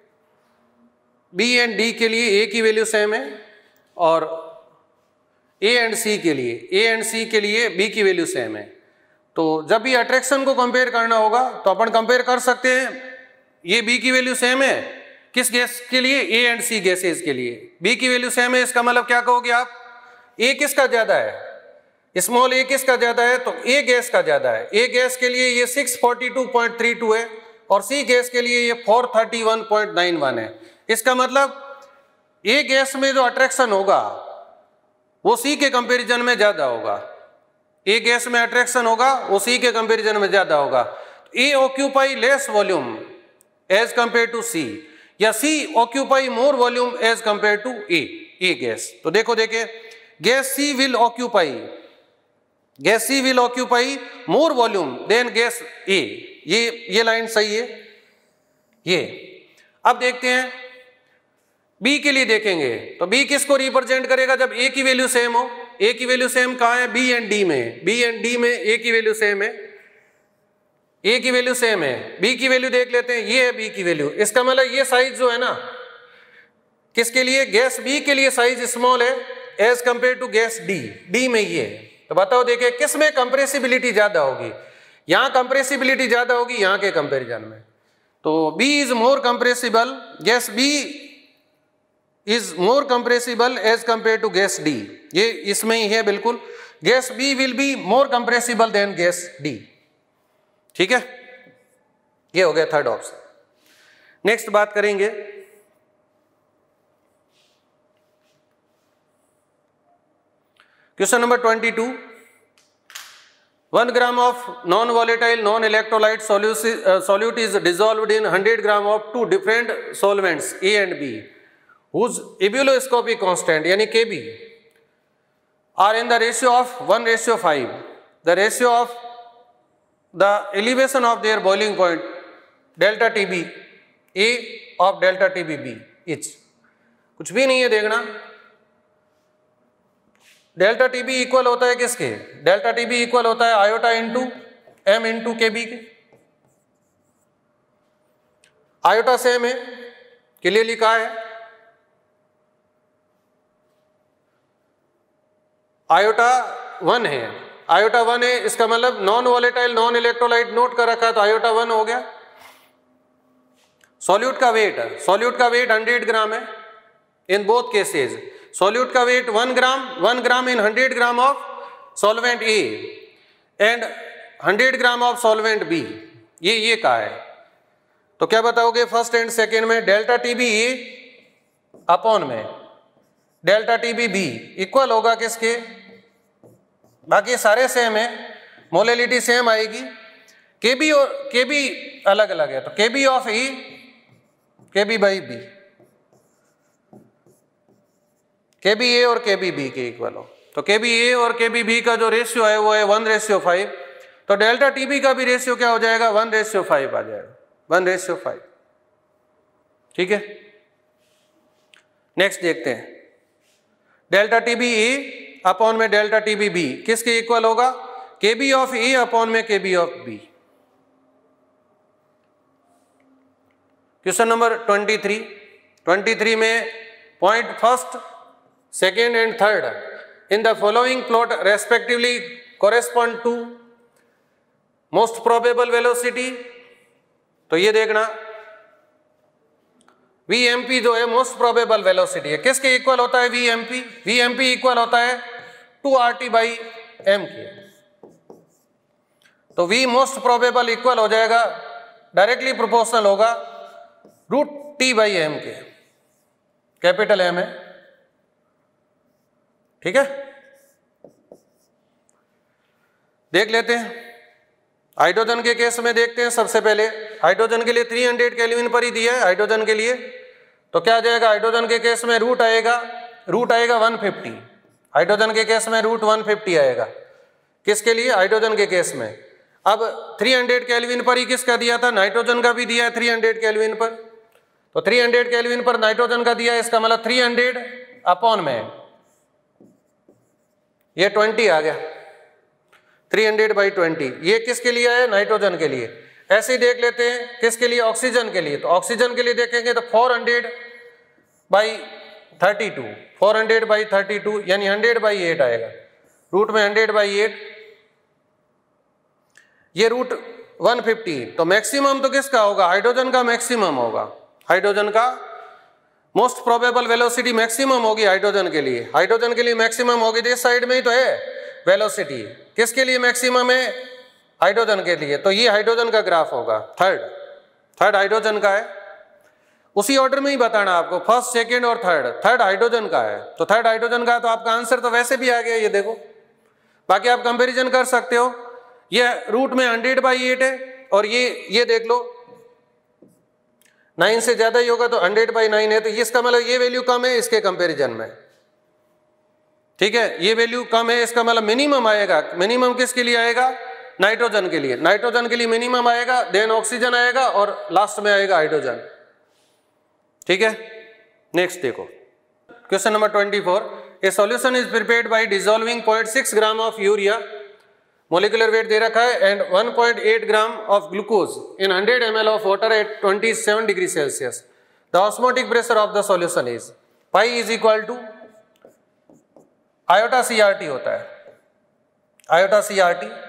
बी एंड डी के लिए ए की वैल्यू सेम है और ए एंड सी के लिए ए एंड सी के लिए बी की वैल्यू सेम है। तो जब भी अट्रैक्शन को कंपेयर करना होगा तो अपन कंपेयर कर सकते हैं, ये बी की वैल्यू सेम है किस गैस के लिए, ए एंड सी गैसेज के लिए बी की वैल्यू सेम है। इसका मतलब क्या कहोगे आप, ए किसका ज्यादा है, स्मॉल ए किसका ज्यादा है, तो ए गैस का ज्यादा है। ए गैस के लिए ये six forty two point three two है और सी गैस के लिए ये four thirty one point nine one है। इसका मतलब ए गैस में जो अट्रैक्शन होगा वो सी के कंपैरिजन में ज्यादा होगा, ए गैस में अट्रैक्शन होगा वो सी के कंपैरिजन में ज्यादा होगा। A occupy less volume as compare to C, या C occupy more volume as compare to A A gas. तो देखो देखिए, gas C will occupy gas C will occupy more volume than gas A, ये ये लाइन सही है ये। अब देखते हैं बी के लिए देखेंगे, तो बी किसको रिप्रेजेंट करेगा जब ए की वैल्यू सेम हो। ए की वैल्यू सेम कहाँ है, बी एंड डी में, बी एंड डी में ए की वैल्यू सेम है, ए की वैल्यू सेम है। बी की वैल्यू देख लेते हैं, ये है बी की वैल्यू। इसका मतलब ये साइज जो है ना किसके लिए, गैस बी के लिए साइज स्मॉल है as compare to gas D, D में ये। तो बताओ देखिए किस में कंप्रेसिबिलिटी ज्यादा होगी, यहाँ कंप्रेसिबिलिटी ज्यादा होगी यहाँ के कंपेरिजन में। तो B is more compressible, gas B is more compressible as compare to gas D, ये इसमें ही है बिल्कुल। Gas B will be more compressible than gas D, ठीक है। ये हो गया थर्ड ऑप्शन। नेक्स्ट बात करेंगे question number twenty two. One gram of non volatile non electrolyte solute is dissolved in hundred gram of two different solvents A and B whose ebullioscopic constant यानी K B are in the ratio of one ratio five. The ratio of the elevation of their boiling point delta T B A of delta T B B each. कुछ भी नहीं है देखना, डेल्टा टी बी इक्वल होता है किसके, डेल्टा टी बी इक्वल होता है iota into M into K B के। आयोटा सेम है, क्लियरली कहा है, आयोटा वन है, आयोटा वन है। इसका मतलब non volatile non electrolyte note कर रखा है तो आयोटा वन हो गया। सॉल्यूट का वेट, सॉल्यूट का वेट हंड्रेड ग्राम है इन बोथ केसेस। सॉल्यूट का weight one gram, one gram in hundred gram of solvent A and hundred gram of solvent B, ये ये कहा है। तो क्या बताओगे फर्स्ट एंड सेकेंड में, delta T B A upon में delta T B B equal होगा किसके, बाकी सारे सेम है, मोलेलिटी सेम आएगी। के बी और के बी अलग अलग है, तो K B of E K B by B, K B A और के बी बी के इक्वल हो। तो के बी ए और के बी बी का जो रेशियो है वो है वन रेशियो फाइव, तो डेल्टा टी बी का भी रेशियो क्या हो जाएगा, वन रेशियो फाइव आ जाएगा, वन रेशियो फाइव, ठीक है। नेक्स्ट देखते हैं, delta T B A upon में डेल्टा टी बी बी किसके इक्वल होगा, K B of A upon में K B of B. Question number twenty three, twenty three में point first second and third in the following plot respectively correspond to most probable velocity. तो ये देखना वी एम पी जो है मोस्ट प्रोबेबल वेलोसिटी है, किसके इक्वल होता है, V M P, V M P equal होता है two R T by M के। तो वी मोस्ट प्रोबेबल इक्वल हो जाएगा, डायरेक्टली प्रोपोर्शनल होगा रूट टी बाई एम के, कैपिटल एम है, ठीक है। देख लेते हैं हाइड्रोजन के केस में, देखते हैं सबसे पहले हाइड्रोजन के लिए तीन सौ केल्विन पर ही दिया है हाइड्रोजन के लिए, तो क्या आ जाएगा हाइड्रोजन के केस में रूट आएगा, रूट आएगा एक सौ पचास, हाइड्रोजन के केस में रूट एक सौ पचास आएगा, किसके लिए, हाइड्रोजन के केस में। अब तीन सौ केल्विन पर ही किसका दिया था, नाइट्रोजन का भी दिया है तीन सौ केल्विन पर, तो तीन सौ केल्विन पर नाइट्रोजन का दिया है, इसका मतलब तीन सौ अपॉन में ये बीस आ गया, तीन सौ बाई बीस, ये किसके लिए है, नाइट्रोजन के लिए। ऐसे ही देख लेते हैं किसके लिए, ऑक्सीजन के लिए, तो ऑक्सीजन के लिए देखेंगे तो चार सौ बाई बत्तीस, चार सौ बाई बत्तीस यानी सौ बाई आठ आएगा, रूट में सौ बाई आठ, ये रूट एक सौ पचास, तो मैक्सिमम तो किसका होगा, हाइड्रोजन का मैक्सिमम होगा, हाइड्रोजन का मोस्ट प्रोबेबल वेलोसिटी मैक्सिमम होगी हाइड्रोजन के लिए, हाइड्रोजन के लिए मैक्सिमम होगी, तो इस साइड में ही तो है वेलोसिटी, किसके लिए मैक्सिमम है, हाइड्रोजन के लिए, तो ये हाइड्रोजन का ग्राफ होगा, थर्ड थर्ड हाइड्रोजन का है, उसी ऑर्डर में ही बताना आपको, फर्स्ट सेकेंड और थर्ड, थर्ड हाइड्रोजन का है, तो थर्ड हाइड्रोजन का है, तो आपका आंसर तो वैसे भी आ गया, ये देखो। बाकी आप कंपेरिजन कर सकते हो, ये रूट में हंड्रेड बाई एट है, और ये ये देख लो नाइन से ज्यादा ही होगा, तो हंड्रेड बाई नाइन है, तो इसका मतलब ये वैल्यू कम है इसके कंपेरिजन में, ठीक है, ये वैल्यू कम है, इसका मतलब मिनिमम आएगा, मिनिमम किसके लिए आएगा, नाइट्रोजन के लिए, नाइट्रोजन के लिए मिनिमम आएगा, देन ऑक्सीजन आएगा, और लास्ट में आएगा हाइड्रोजन, ठीक है। नेक्स्ट देखो question number twenty four, A solution is prepared by dissolving point six gram of urea, molecular weight दे रखा है, and one point eight gram of glucose in hundred M L of water at twenty seven degree Celsius, the osmotic pressure of the solution is pi is equal to iota C R T होता है, iota C R T,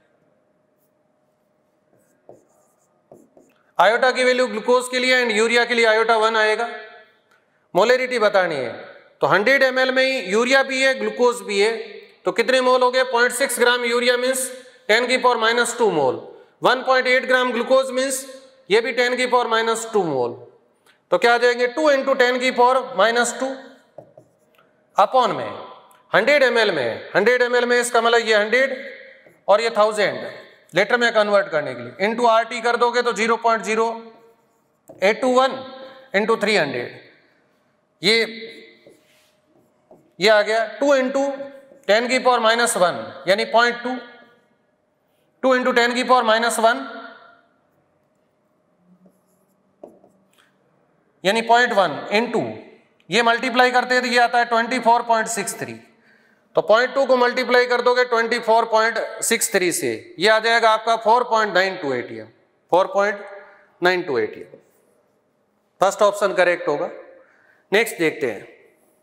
iota की वैल्यू ग्लूकोज के लिए एंड यूरिया के लिए आयोटा वन आएगा, मोलरिटी बतानी है, तो हंड्रेड एम एल में ही यूरिया भी है ग्लूकोज भी है, तो कितने मोल हो गए, point six gram urea means ten की power minus two mole, one point eight gram glucose means ये भी टेन की पावर माइनस टू मोल, तो क्या आ जाएंगे टू इंटू टेन की पावर माइनस टू अपॉन में हंड्रेड एम एल में, हंड्रेड एम एल में इसका मतलब ये हंड्रेड और ये थाउजेंड लीटर में कन्वर्ट करने के लिए, इंटू आर टी कर दोगे तो zero point zero eight two one into three hundred, ये ये आ गया टू इंटू टेन की पावर माइनस वन यानी point two, two into ten की पावर माइनस वन यानी पॉइंट वन इंटू ये मल्टीप्लाई करते हैं तो ये आता है twenty four point six three, तो पॉइंट टू को मल्टीप्लाई कर दोगे twenty four point six three से, ये आ जाएगा आपका four point nine two eight M, four point nine two eight M, first option correct होगा। नेक्स्ट देखते हैं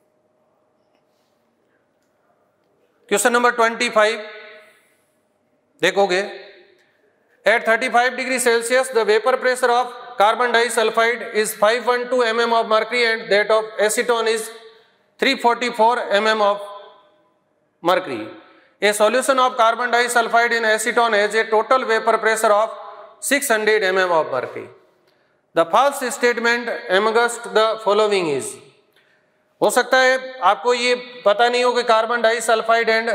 क्वेश्चन नंबर ट्वेंटी फाइव, देखोगे at thirty five degree Celsius the vapour pressure of carbon disulphide is five hundred twelve M M of mercury and that of acetone is three forty four M M of mercury. A solution of carbon disulfide in acetone has a total vapor pressure of six hundred millimeters of mercury. The false statement amongst the following is, हो सकता है आपको ये पता नहीं हो कि कार्बन डाइसल्फाइड एंड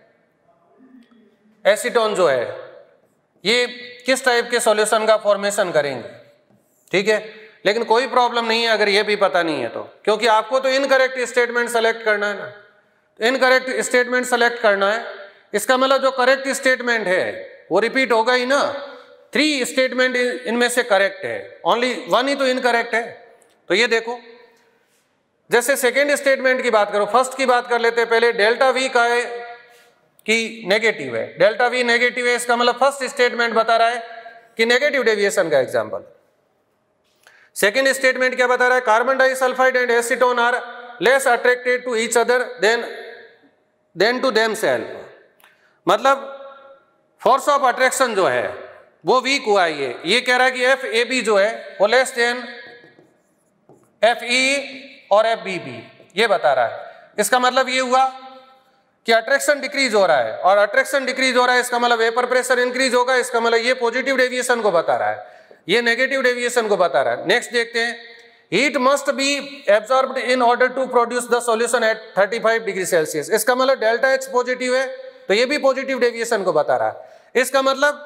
एसीटोन जो है ये किस टाइप के सॉल्यूशन का फॉर्मेशन करेंगे, ठीक है, लेकिन कोई प्रॉब्लम नहीं है अगर ये भी पता नहीं है तो, क्योंकि आपको तो इनकरेक्ट स्टेटमेंट सेलेक्ट करना है ना, इनकरेक्ट स्टेटमेंट सेलेक्ट करना है, इसका मतलब जो करेक्ट स्टेटमेंट है वो रिपीट होगा ही ना, थ्री स्टेटमेंट इनमें से करेक्ट है, ओनली वन ही तो इनकरेक्ट है, तो ये देखो जैसे सेकेंड स्टेटमेंट की बात करो, फर्स्ट की बात कर लेते हैं पहले, डेल्टा वी का है कि नेगेटिव है, डेल्टा वी नेगेटिव है, इसका मतलब फर्स्ट स्टेटमेंट बता रहा है कि नेगेटिव डेविएशन का एग्जांपल। सेकेंड स्टेटमेंट क्या बता रहा है, carbon disulphide and acetone are less attracted to each other than than to themselves, मतलब फोर्स ऑफ अट्रैक्शन जो है वो वीक हुआ है, ये ये कह रहा है कि एफ ए बी जो है वो लेस देन एफ ई और एफ बी बी, ये बता रहा है। इसका मतलब ये हुआ कि अट्रैक्शन डिक्रीज हो रहा है, और अट्रैक्शन डिक्रीज हो रहा है इसका मतलब वेपर प्रेशर इंक्रीज होगा, इसका मतलब ये पॉजिटिव डेविएशन को बता रहा है। ये नेगेटिव डेविएशन को बता रहा है। नेक्स्ट देखते हैं, heat must be absorbed in order to produce the solution at thirty five degree Celsius. इसका मतलब डेल्टा एच पॉजिटिव है तो ये भी पॉजिटिव डेविएशन को बता रहा है। इसका मतलब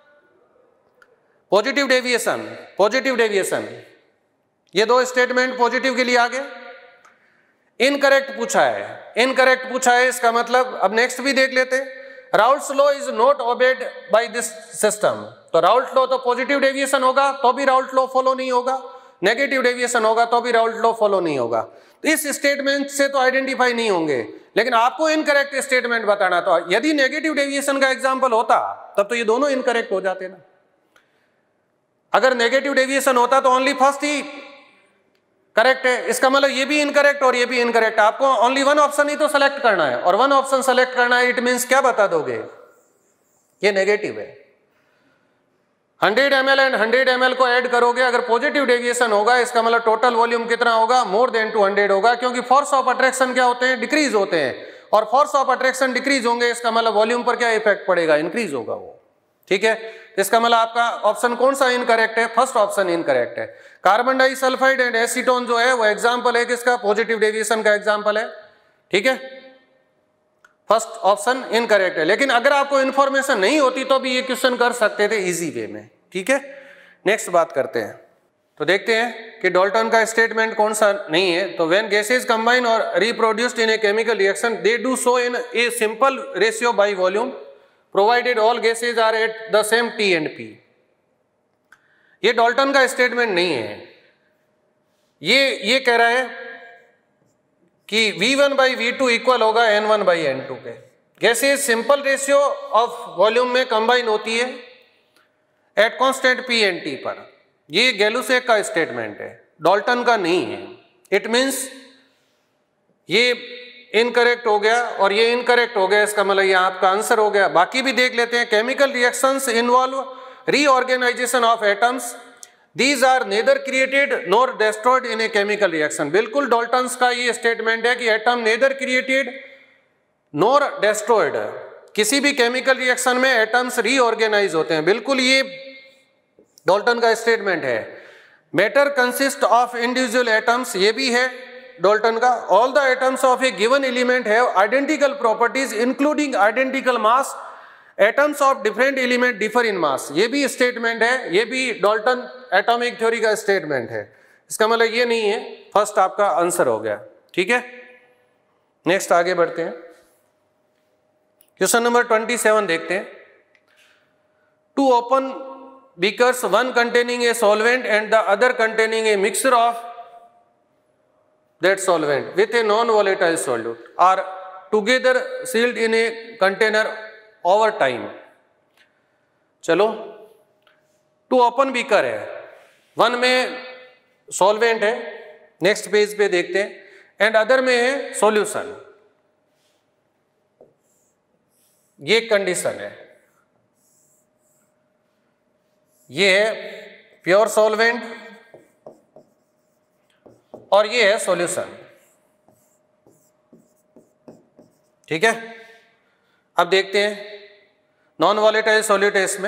पॉजिटिव डेविएशन, पॉजिटिव डेविएशन, ये दो स्टेटमेंट पॉजिटिव के लिए आ गए। इनकरेक्ट पूछा है, इनकरेक्ट पूछा है, इसका मतलब अब नेक्स्ट भी देख लेते हैं, Raoult's law is not obeyed by this system. तो राउल्ट लॉ तो पॉजिटिव डेविएशन होगा तो भी राउल्ट लॉ फॉलो नहीं होगा, नेगेटिव डेविएशन होगा तो भी राउल्ट लॉ फॉलो नहीं होगा। तो इस स्टेटमेंट से तो आइडेंटिफाई नहीं होंगे, लेकिन आपको इनकरेक्ट स्टेटमेंट बताना। तो यदि नेगेटिव डेविएशन का एग्जांपल होता तब तो ये दोनों इनकरेक्ट हो जाते ना। अगर नेगेटिव डेविएशन होता तो ओनली फर्स्ट ही करेक्ट है, इसका मतलब ये भी इनकरेक्ट और ये भी इनकरेक्ट। आपको ओनली वन ऑप्शन ही तो सेलेक्ट करना है, और वन ऑप्शन सेलेक्ट करना है, इट मींस क्या बता दोगे, ये नेगेटिव है। Hundred M L and hundred M L को ऐड करोगे, अगर पॉजिटिव डेविएशन होगा इसका मतलब टोटल वॉल्यूम कितना होगा, मोर देन टू हंड्रेड होगा, क्योंकि फोर्स ऑफ अट्रैक्शन क्या होते हैं, डिक्रीज होते हैं, और फोर्स ऑफ अट्रैक्शन डिक्रीज होंगे इसका मतलब वॉल्यूम पर क्या इफेक्ट पड़ेगा, इंक्रीज होगा वो। ठीक है, इसका मतलब आपका ऑप्शन कौन सा इनकरेक्ट है, फर्स्ट ऑप्शन इनकरेक्ट है। कार्बन डाइसल्फाइड एंड एसीटोन जो है वो एग्जांपल है किसका, पॉजिटिव डेविएशन का एग्जांपल है। ठीक है, फर्स्ट ऑप्शन इनकरेक्ट है। लेकिन अगर आपको इन्फॉर्मेशन नहीं होती तो भी ये क्वेश्चन कर सकते थे इजी वे में। ठीक है, नेक्स्ट बात करते हैं। तो देखते हैं कि डाल्टन का स्टेटमेंट कौन सा नहीं है। तो when gases combine or reproduced in a chemical reaction they do so in a simple ratio by volume provided all gases are at the same T and P. ये डाल्टन का स्टेटमेंट नहीं है, ये ये कह रहा है कि V one by V two equal होगा N one by N two के। Gases simple ratio of volume में कंबाइन होती है at constant P and T पर। ये गैलुसेक का स्टेटमेंट है, डाल्टन का नहीं है। इट मीन्स ये इनकरेक्ट हो गया और ये इनकरेक्ट हो गया, इसका मतलब ये आपका आंसर हो गया। बाकी भी देख लेते हैं। Chemical reactions involve reorganisation of atoms, these are neither created nor destroyed in a chemical reaction. बिल्कुल डाल्टन्स का ये स्टेटमेंट है कि atom neither created nor destroyed. किसी भी केमिकल रिएक्शन में एटम्स रीऑर्गेनाइज होते हैं, बिल्कुल ये डाल्टन का स्टेटमेंट है। Matter consist of individual atoms, ये भी है डाल्टन का। All the atoms of a given element have identical properties including identical mass, atoms of different element differ in mass, ये भी स्टेटमेंट है, ये भी डाल्टन एटॉमिक थ्योरी का स्टेटमेंट है। इसका मतलब ये नहीं है, फर्स्ट आपका आंसर हो गया। ठीक है, नेक्स्ट आगे बढ़ते हैं। क्वेश्चन नंबर ट्वेंटी सेवन देखते हैं। Two open beakers, one containing a solvent and the other containing a mixture of that solvent with a non-volatile solute are together sealed in a container over time। चलो, टू ओपन बीकर है, वन में सॉल्वेंट है, नेक्स्ट पेज पे देखते हैं, एंड अदर में है सॉल्यूशन। ये कंडीशन है, ये है प्योर सॉल्वेंट और ये है सॉल्यूशन। ठीक है, अब देखते हैं नॉन वॉलेटाइल सॉल्यूट है इसमें।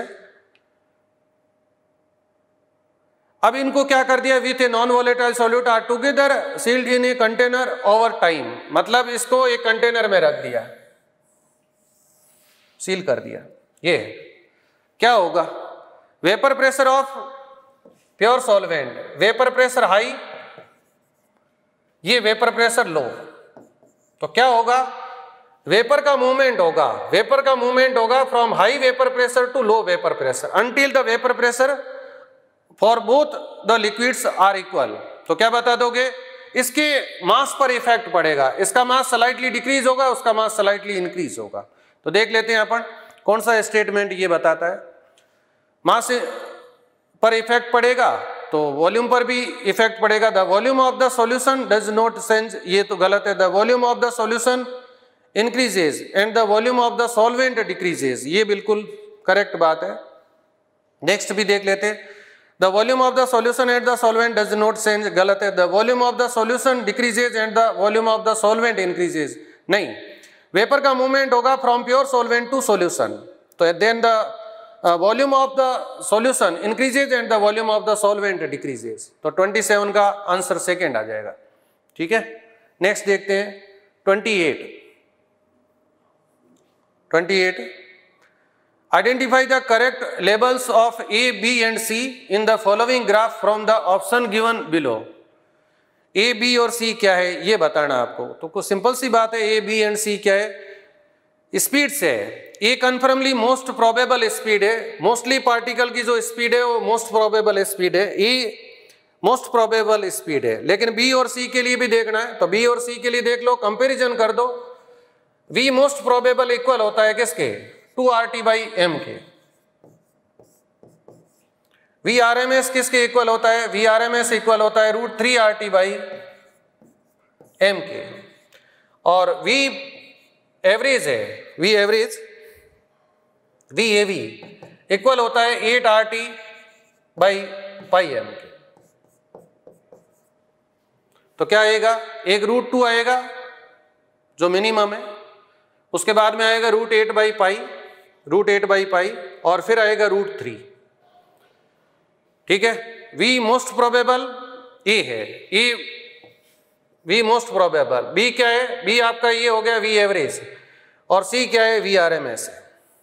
अब इनको क्या कर दिया, with a non volatile solute are together sealed in a container over time, मतलब इसको एक कंटेनर में रख दिया, सील कर दिया। ये क्या होगा, vapour pressure of pure solvent, vapour pressure high, ये वेपर प्रेशर लो, तो क्या होगा, वेपर का मूवमेंट होगा, वेपर का मूवमेंट होगा from high vapour pressure to low vapour pressure until the vapour pressure for both the liquids are equal. तो क्या बता दोगे, इसके मास पर इफेक्ट पड़ेगा, इसका मास स्लाइटली डिक्रीज होगा, उसका मास स्लाइटली इंक्रीज होगा। तो देख लेते हैं अपन कौन सा स्टेटमेंट ये बताता है। मास पर इफेक्ट पड़ेगा तो वॉल्यूम पर भी इफेक्ट पड़ेगा। The volume of the solution does not change, ये तो गलत है। The volume of the solution increases and the volume of the solvent decreases, ये बिल्कुल करेक्ट बात है। नेक्स्ट भी देख लेते हैं। The volume of the solution and the solvent does not change, गलत है। The volume of the solution decreases and the volume of the solvent increases, नहीं। वेपर का मूवमेंट होगा from pure solvent to solution, तो then the volume of the solution increases and the volume of the solvent decreases. तो सत्ताईस का आंसर सेकेंड आ जाएगा। ठीक है, नेक्स्ट देखते हैं अट्ठाईस। अट्ठाईस, identify the correct labels of A, B and C in the following graph from the option given below. A, B और सी क्या है ये बताना आपको। तो कुछ सिंपल सी बात है, ए, बी एंड सी क्या है, स्पीड से है। A confirmly most probable speed है, मोस्टली पार्टिकल की जो स्पीड है वो मोस्ट प्रोबेबल स्पीड है, ए मोस्ट प्रोबेबल स्पीड है। लेकिन बी और सी के लिए भी देखना है, तो बी और सी के लिए देख लो, कंपैरिजन कर दो। वी मोस्ट प्रोबेबल इक्वल होता है किसके, two R T by M के। वी आर एम एस किसके इक्वल होता है, V R M S equal होता है root three R T by M के। और वी एवरेज है, V average V A V equal होता है eight R T by pi M के। तो क्या आएगा, एक रूट टू आएगा जो मिनिमम है, उसके बाद में आएगा root eight by pi, root eight by pi, और फिर आएगा रूट थ्री। ठीक है, वी मोस्ट प्रोबेबल ए है, A V most probable, B क्या है, बी आपका ये हो गया वी एवरेज, और सी क्या है, वी आर एम एस है।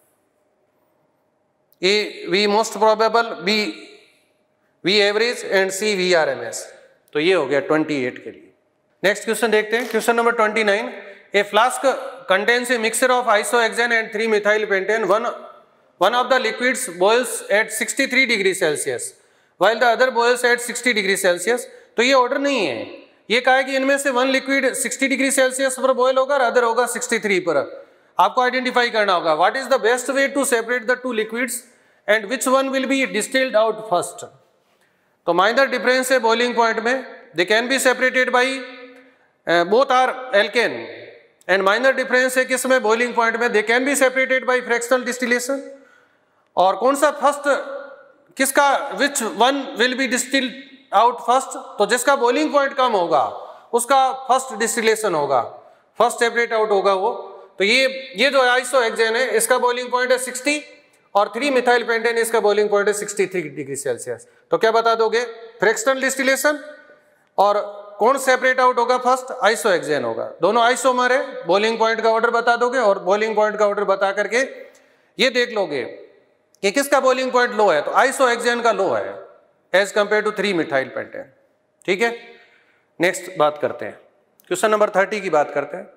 A V most probable, B V average and C V R M S. तो ये हो गया अट्ठाईस के लिए। नेक्स्ट क्वेश्चन देखते हैं, क्वेश्चन नंबर उनतीस। A flask contains a mixture of isohexane and three methyl pentane. One one of the liquids boils at sixty three degree Celsius while the other boils at sixty degree Celsius. तो ये ऑर्डर नहीं है, ये कहा है कि इनमें से one liquid sixty degree Celsius पर बॉयल होगा और अदर होगा सिक्सटी थ्री पर। आपको आइडेंटिफाई करना होगा what is the best way to separate the two liquids and which one will be distilled out first. तो माइनर डिफरेंस है बॉइलिंग पॉइंट में, they can be separated by both are alkane, and minor difference है किसमें, बॉइलिंग पॉइंट में, they can be separated by fractional distillation. और कौन सा फर्स्ट, किसका, which one will be distilled out first, तो जिसका बॉइलिंग पॉइंट कम होगा उसका फर्स्ट डिस्टिलेशन होगा, फर्स्ट सेपरेट आउट होगा वो। तो ये ये जो आइसोहेक्सेन है इसका बॉइलिंग पॉइंट है सिक्सटी, और थ्री मिथाइल पेंटेन इसका बॉइलिंग पॉइंट है सिक्सटी थ्री डिग्री सेल्सियस। तो क्या बता दोगे, फ्रैक्शनल डिस्टिलेशन, और कौन सेपरेट आउट होगा फर्स्ट, आइसोहेक्सेन होगा। दोनों आइसोमर है, बॉइलिंग पॉइंट का ऑर्डर बता दोगे, और बॉइलिंग पॉइंट का ऑर्डर बता करके ये देख लोगे कि किसका बॉइलिंग पॉइंट लो है, तो आइसोहेक्सेन का लो है as compare to three methyl pentane. ठीक है, नेक्स्ट बात करते हैं, क्वेश्चन नंबर थर्टी की बात करते हैं।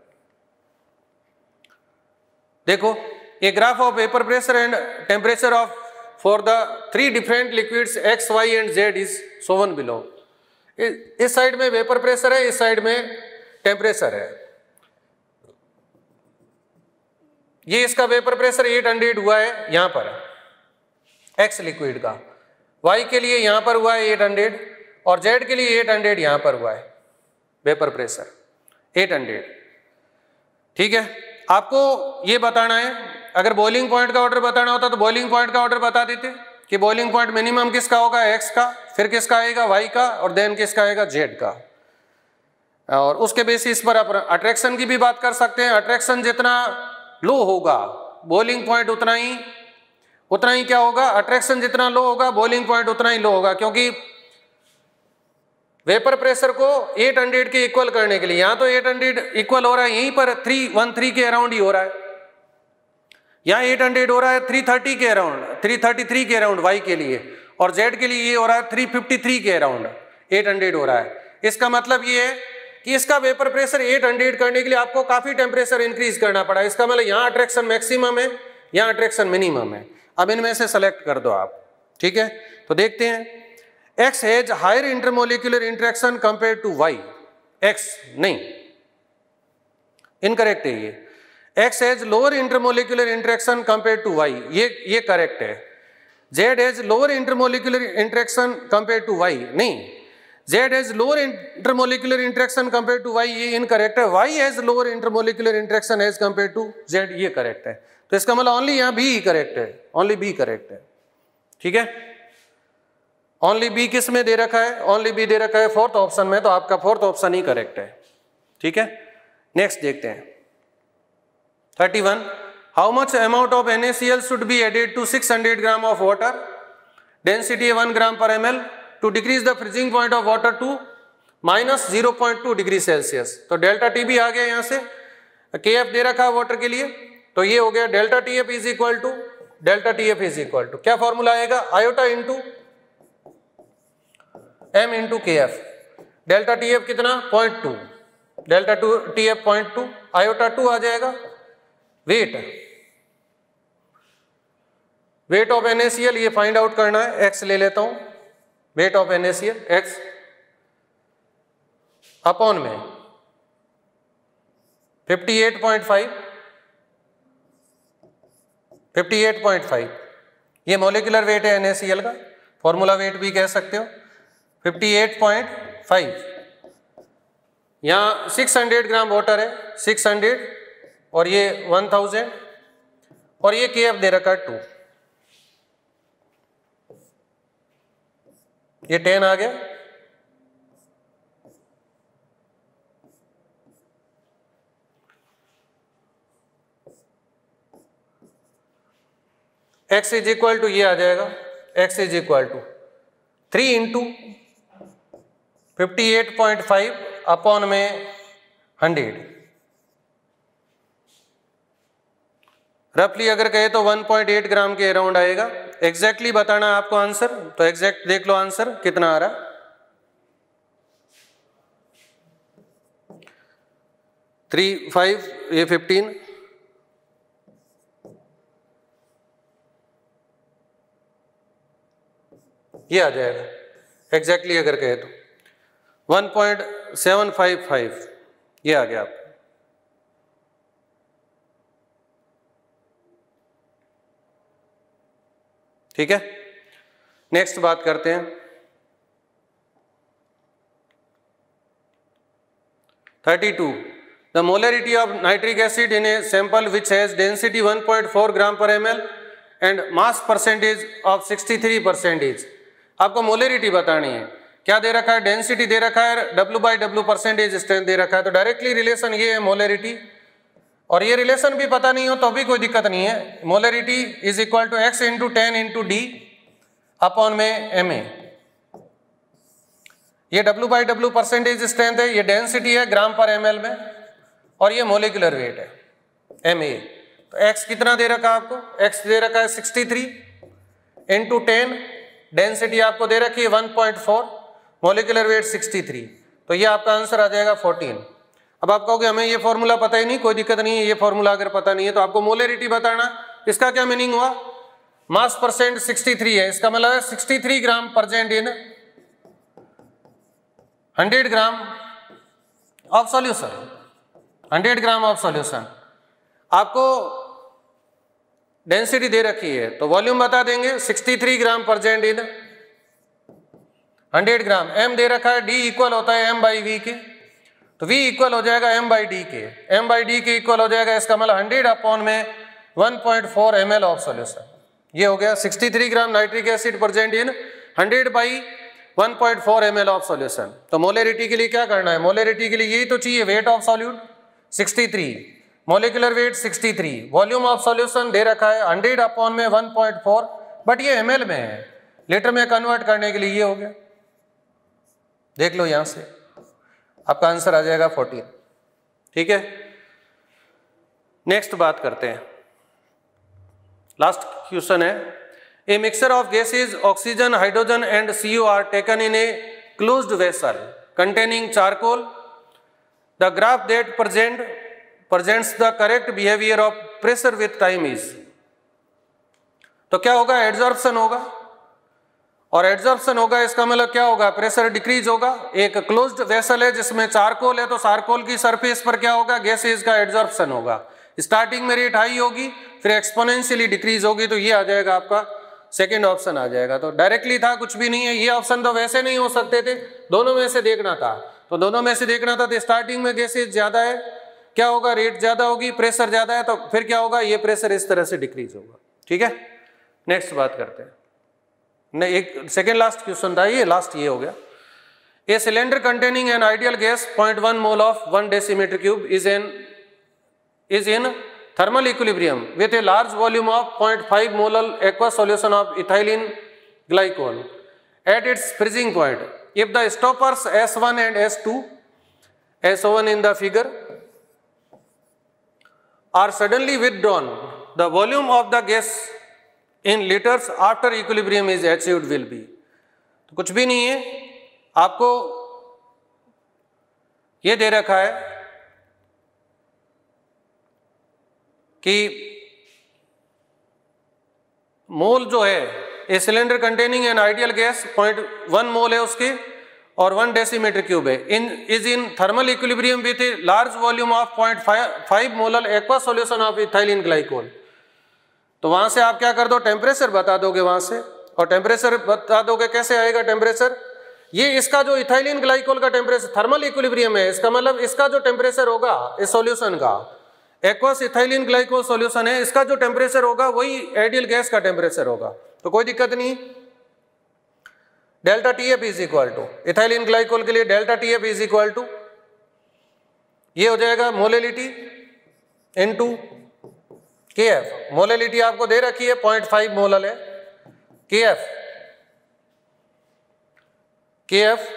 देखो, a graph of vapour pressure and temperature of for the three different liquids X Y and Z is shown below. इस साइड में वेपर प्रेशर है, इस साइड में टेम्परेचर है। ये इसका वेपर प्रेशर एट हंड्रेड हुआ है यहां पर एक्स लिक्विड का, वाई के लिए यहां पर हुआ है एट हंड्रेड, और जेड के लिए एट हंड्रेड यहां पर हुआ है वेपर प्रेशर एट हंड्रेड। ठीक है, आपको ये बताना है, अगर बॉइलिंग पॉइंट का ऑर्डर बताना होता तो बॉइलिंग पॉइंट का ऑर्डर बता देते कि बॉइलिंग पॉइंट मिनिमम किसका होगा, एक्स का, फिर किसका आएगा, वाई का, और देन किसका आएगा, जेड का। और उसके बेसिस पर आप अट्रैक्शन की भी बात कर सकते हैं। अट्रैक्शन जितना लो होगा बॉइलिंग पॉइंट उतना ही उतना ही क्या होगा, अट्रैक्शन जितना लो होगा बॉइलिंग पॉइंट उतना ही लो होगा, क्योंकि वेपर प्रेशर को एट हंड्रेड के इक्वल करने के लिए, यहां तो एट हंड्रेड इक्वल हो रहा है, यहीं पर थ्री वन थ्री के अराउंड ही हो रहा है, यहाँ एट हंड्रेड हो रहा है थ्री थर्टी के अराउंड, थ्री थर्टी थ्री के अराउंड वाई के लिए, और जेड के लिए ये हो रहा है थ्री फिफ्टी थ्री के अराउंड एट हंड्रेड हो रहा है। इसका मतलब ये है कि इसका वेपर प्रेशर एट हंड्रेड करने के लिए आपको काफी टेम्परेचर इंक्रीज करना पड़ा। इसका मतलब यहाँ अट्रैक्शन मैक्सिमम है, यहाँ अट्रैक्शन मिनिमम है। अब इनमें से सेलेक्ट कर दो आप। ठीक है, तो देखते हैं, X has higher intermolecular interaction compared to Y। X नहीं, इनकरेक्ट है ये। X has lower intermolecular interaction compared to Y, ये ये करेक्ट है। Z has lower intermolecular interaction compared to Y, नहीं, Z has lower intermolecular interaction compared to Y, ये इनकरेक्ट है। Y has lower intermolecular interaction as compared to Z, ये करेक्ट है। तो इसका मतलब ओनली यहाँ B करेक्ट है, ओनली B करेक्ट है। ठीक है, ओनली बी किस में दे रखा है, ओनली बी दे रखा है फोर्थ ऑप्शन में, तो आपका फोर्थ ऑप्शन ही करेक्ट है। ठीक है, नेक्स्ट देखते हैं thirty one. How much amount of N A C L should be added to six hundred gram of water, density one gram per M L, to decrease the freezing point of water to minus zero point two degree Celsius. तो डेल्टा टी भी आ गया यहाँ से, के एफ दे रखा है वाटर के लिए, तो ये हो गया delta T F is equal to delta T F is equal to क्या फॉर्मूला आएगा, iota into M into K F. Delta T F कितना point two, delta two T F point two, iota two आ जाएगा weight, weight of N A C L ये फाइंड आउट करना है, एक्स ले लेता हूं, weight of N A C L X upon में fifty eight point five, fifty eight point five ये मॉलिक्यूलर वेट है एन ए सी एल का, फॉर्मूला वेट भी कह सकते हो, फिफ्टी एट पॉइंट फाइव। यहाँ सिक्स हंड्रेड ग्राम वाटर है, सिक्स हंड्रेड और ये वन थाउजेंड और ये के एफ दे रखा है टू, ये टेन आ गया, x इज इक्वल टू ये आ जाएगा, x is equal to three into fifty eight point five upon में हंड्रेड, रफली अगर कहे तो वन पॉइंट एट ग्राम के अराउंड आएगा। एग्जैक्टली बताना आपको आंसर, तो एग्जैक्ट देख लो आंसर कितना आ रहा, थ्री फाइव ये फिफ्टीन, ये आ जाएगा एग्जैक्टली अगर कहे तो one point seven five five ये आ गया आपको। ठीक है, नेक्स्ट बात करते हैं thirty two, the molarity of nitric acid in a sample which has density one point four gram per M L and mass percentage of sixty three percentage. आपको मोलरिटी बतानी है, क्या दे रखा है, डेंसिटी दे रखा है, W by W percentage strength दे रखा है, तो डायरेक्टली रिलेशन ये है मोलरिटी, और ये रिलेशन भी पता नहीं हो तो भी कोई दिक्कत नहीं है, molarity is equal to X into ten into D upon में एम ए। ये W by W percentage strength है, ये डेंसिटी है ग्राम पर एम एल में, और ये मोलिकुलर वेट है एम ए। तो एक्स कितना दे रखा है आपको, एक्स दे रखा है sixty three into ten, density आपको दे रखी है one point four, molecular weight sixty three, तो ये आपका आंसर आ जाएगा फोर्टीन। अब आप कहोगे हमें ये फॉर्मूला पता ही नहीं, कोई दिक्कत नहीं है, ये फॉर्मूला अगर पता नहीं है तो आपको मोलरिटी बताना, इसका क्या मीनिंग हुआ, मास परसेंट सिक्सटी थ्री है, इसका मतलब है sixty three gram percent in hundred gram of solution, hundred gram of solution. आपको डेंसिटी दे रखी है तो वॉल्यूम बता देंगे, sixty three gram percent in hundred gram, M दे रखा है, डी इक्वल होता है एम बाई वी के, तो v इक्वल हो जाएगा m बाई डी के, m बाई डी के इक्वल हो जाएगा, इसका मतलब हंड्रेड अपॉन में one point four M L of solution, ये हो गया sixty three gram nitric acid present in hundred by one point four M L of solution. तो मोलरिटी के लिए क्या करना है, मोलरिटी के लिए यही तो चाहिए, weight of solute sixty three, molecular weight sixty three, volume of solution दे रखा है हंड्रेड अपॉन में वन पॉइंट फोर, बट ये एम एल में है, लीटर में कन्वर्ट करने के लिए ये हो गया, देख लो यहां से आपका आंसर आ जाएगा फोर्टीन। ठीक है, नेक्स्ट बात करते हैं, लास्ट क्वेश्चन है, a mixture of gases oxygen hydrogen and C O are taken in a closed vessel containing charcoal, the graph that present presents the correct behaviour of pressure with time is. तो क्या होगा, एड्जॉर्प्शन होगा, और एड्जॉर्प्शन होगा इसका मतलब क्या होगा, प्रेशर डिक्रीज होगा। एक क्लोज्ड वेसल है जिसमें चारकोल है, तो चारकोल की सरफेस पर क्या होगा, गैसेज का एड्जॉर्प्शन होगा, स्टार्टिंग में रेट हाई होगी फिर एक्सपोनेंशियली डिक्रीज होगी, तो ये आ जाएगा आपका सेकंड ऑप्शन आ जाएगा। तो डायरेक्टली था, कुछ भी नहीं है, ये ऑप्शन तो वैसे नहीं हो सकते थे, दोनों में से देखना था, तो दोनों में से देखना था, तो स्टार्टिंग में गैसेज ज्यादा है, क्या होगा, रेट ज्यादा होगी, प्रेशर ज्यादा है, तो फिर क्या होगा, ये प्रेशर इस तरह से डिक्रीज होगा। ठीक है, नेक्स्ट बात करते हैं, नहीं एक सेकेंड लास्ट क्वेश्चन था ये, लास्ट ये हो गया, a cylinder containing an ideal gas point one mole of one decimetre cube is an is in thermal equilibrium with a large volume of zero point five molar aqueous solution of ethylene glycol at its freezing point. If the stoppers S one and S two, S O one in the figure, are suddenly withdrawn, the volume of the gas in liters after equilibrium is achieved will be. तो कुछ भी नहीं है, आपको ये दे रखा है कि मोल जो है a cylinder containing an ideal gas point one mole है उसके और वन डेसीमीटर क्यूब है, in is in thermal equilibrium with a large volume of point five molar aqua solution of ethylene glycol. तो वहां से आप क्या कर दो, टेम्परेचर बता दोगे वहां से, और टेम्परेचर बता दोगे कैसे आएगा टेम्परेचर, ये इसका जो इथाइलिन ग्लाइकोल का टेम्परेचर थर्मल इक्विलिब्रियम है, इसका मतलब इसका जो टेम्परेचर होगा इस सॉल्यूशन का, एक्वस इथाइलिन ग्लाइकोल सॉल्यूशन है, इसका जो टेम्परेचर होगा वही आइडियल गैस का टेम्परेचर होगा। तो कोई दिक्कत नहीं। Delta T F is equal to, ethylene glycol के लिए delta T F is equal to, ये हो जाएगा molality into K F. Molality आपको दे रखी है पॉइंट फाइव मोलल है, के एफ के एफ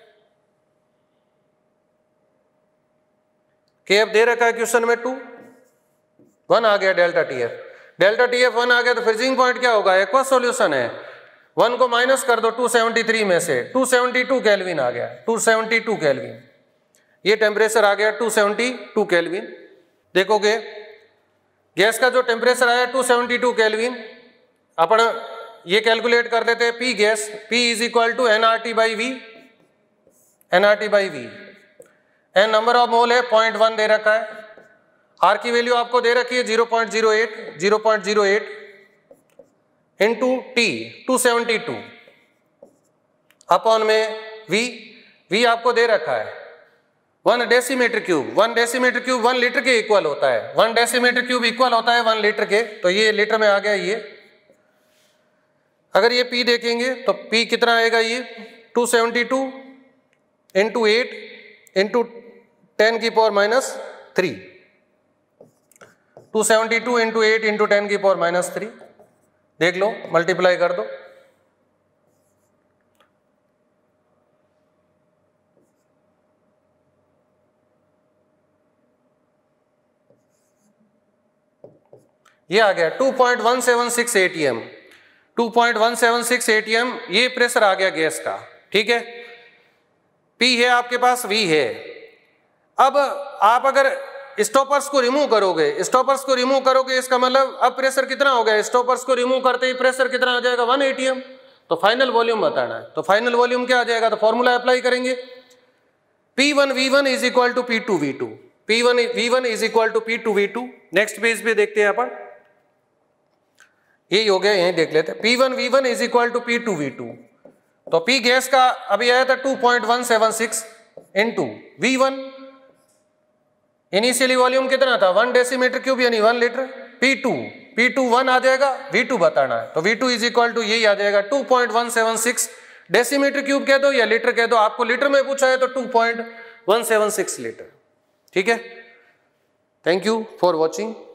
के एफ दे रखा है क्वेश्चन में टू, वन आ गया delta T F, delta T F one आ गया तो फ्रीजिंग पॉइंट क्या होगा, एक्वा सॉल्यूशन है, वन को माइनस कर दो टू सेवेंटी थ्री में से, टू सेवेंटी टू केल्विन आ गया, टू सेवेंटी टू केल्विन, ये टेम्परेचर आ गया टू सेवेंटी टू केल्विन। देखोगे गैस का जो टेम्परेचर आया टू सेवेंटी टू केल्विन, अपन ये कैलकुलेट कर देते हैं P gas, P is equal to N R T by V, N R T by V, N number of mole है पॉइंट वन दे रखा है, आर की वैल्यू आपको दे रखी है zero point zero eight, zero point zero eight into T two seventy two upon में वी, वी आपको दे रखा है one decimetre cube, one decimetre cube one litre के इक्वल होता है, वन डेसीमीटर क्यूब इक्वल होता है वन लीटर के, तो ये लीटर में आ गया ये। अगर ये पी देखेंगे तो पी कितना आएगा, ये two seventy two into eight into ten की power minus three, two seventy two into eight into ten की पावर माइनस थ्री, देख लो मल्टीप्लाई कर दो, ये आ गया two point one seven six atm, two point one seven six atm ये प्रेशर आ गया गैस का, ठीक है। पी है आपके पास, वी है। अब आप अगर स्टॉपर्स को रिमूव करोगे, स्टॉपर्स को रिमूव करोगे इसका मतलब अब प्रेशर कितना हो गया, स्टॉपर्स को रिमूव करते ही प्रेशर कितना आ जाएगा वन एटीएम, तो फाइनल वॉल्यूम बताना है, तो फाइनल वॉल्यूम क्या आ जाएगा, तो फॉर्मूला अप्लाई करेंगे, P one V one is equal to P two V two, P one V one is equal to P two V two. Next page पे देखते हैं अपन, यही हो गया, यही देख लेते हैं, P one V one is equal to P two V two, तो पी गैस का अभी आया था two point one seven six into V one, initially volume कितना था वन डेसीमीटर क्यूब यानी one litre, P two P two one आ जाएगा, वी टू बताना है, तो V two is equal to यही आ जाएगा two point one seven six decimetre cube कह दो या लीटर कह दो, आपको लीटर में पूछा है तो two point one seven six litre, ठीक है। Thank you for watching.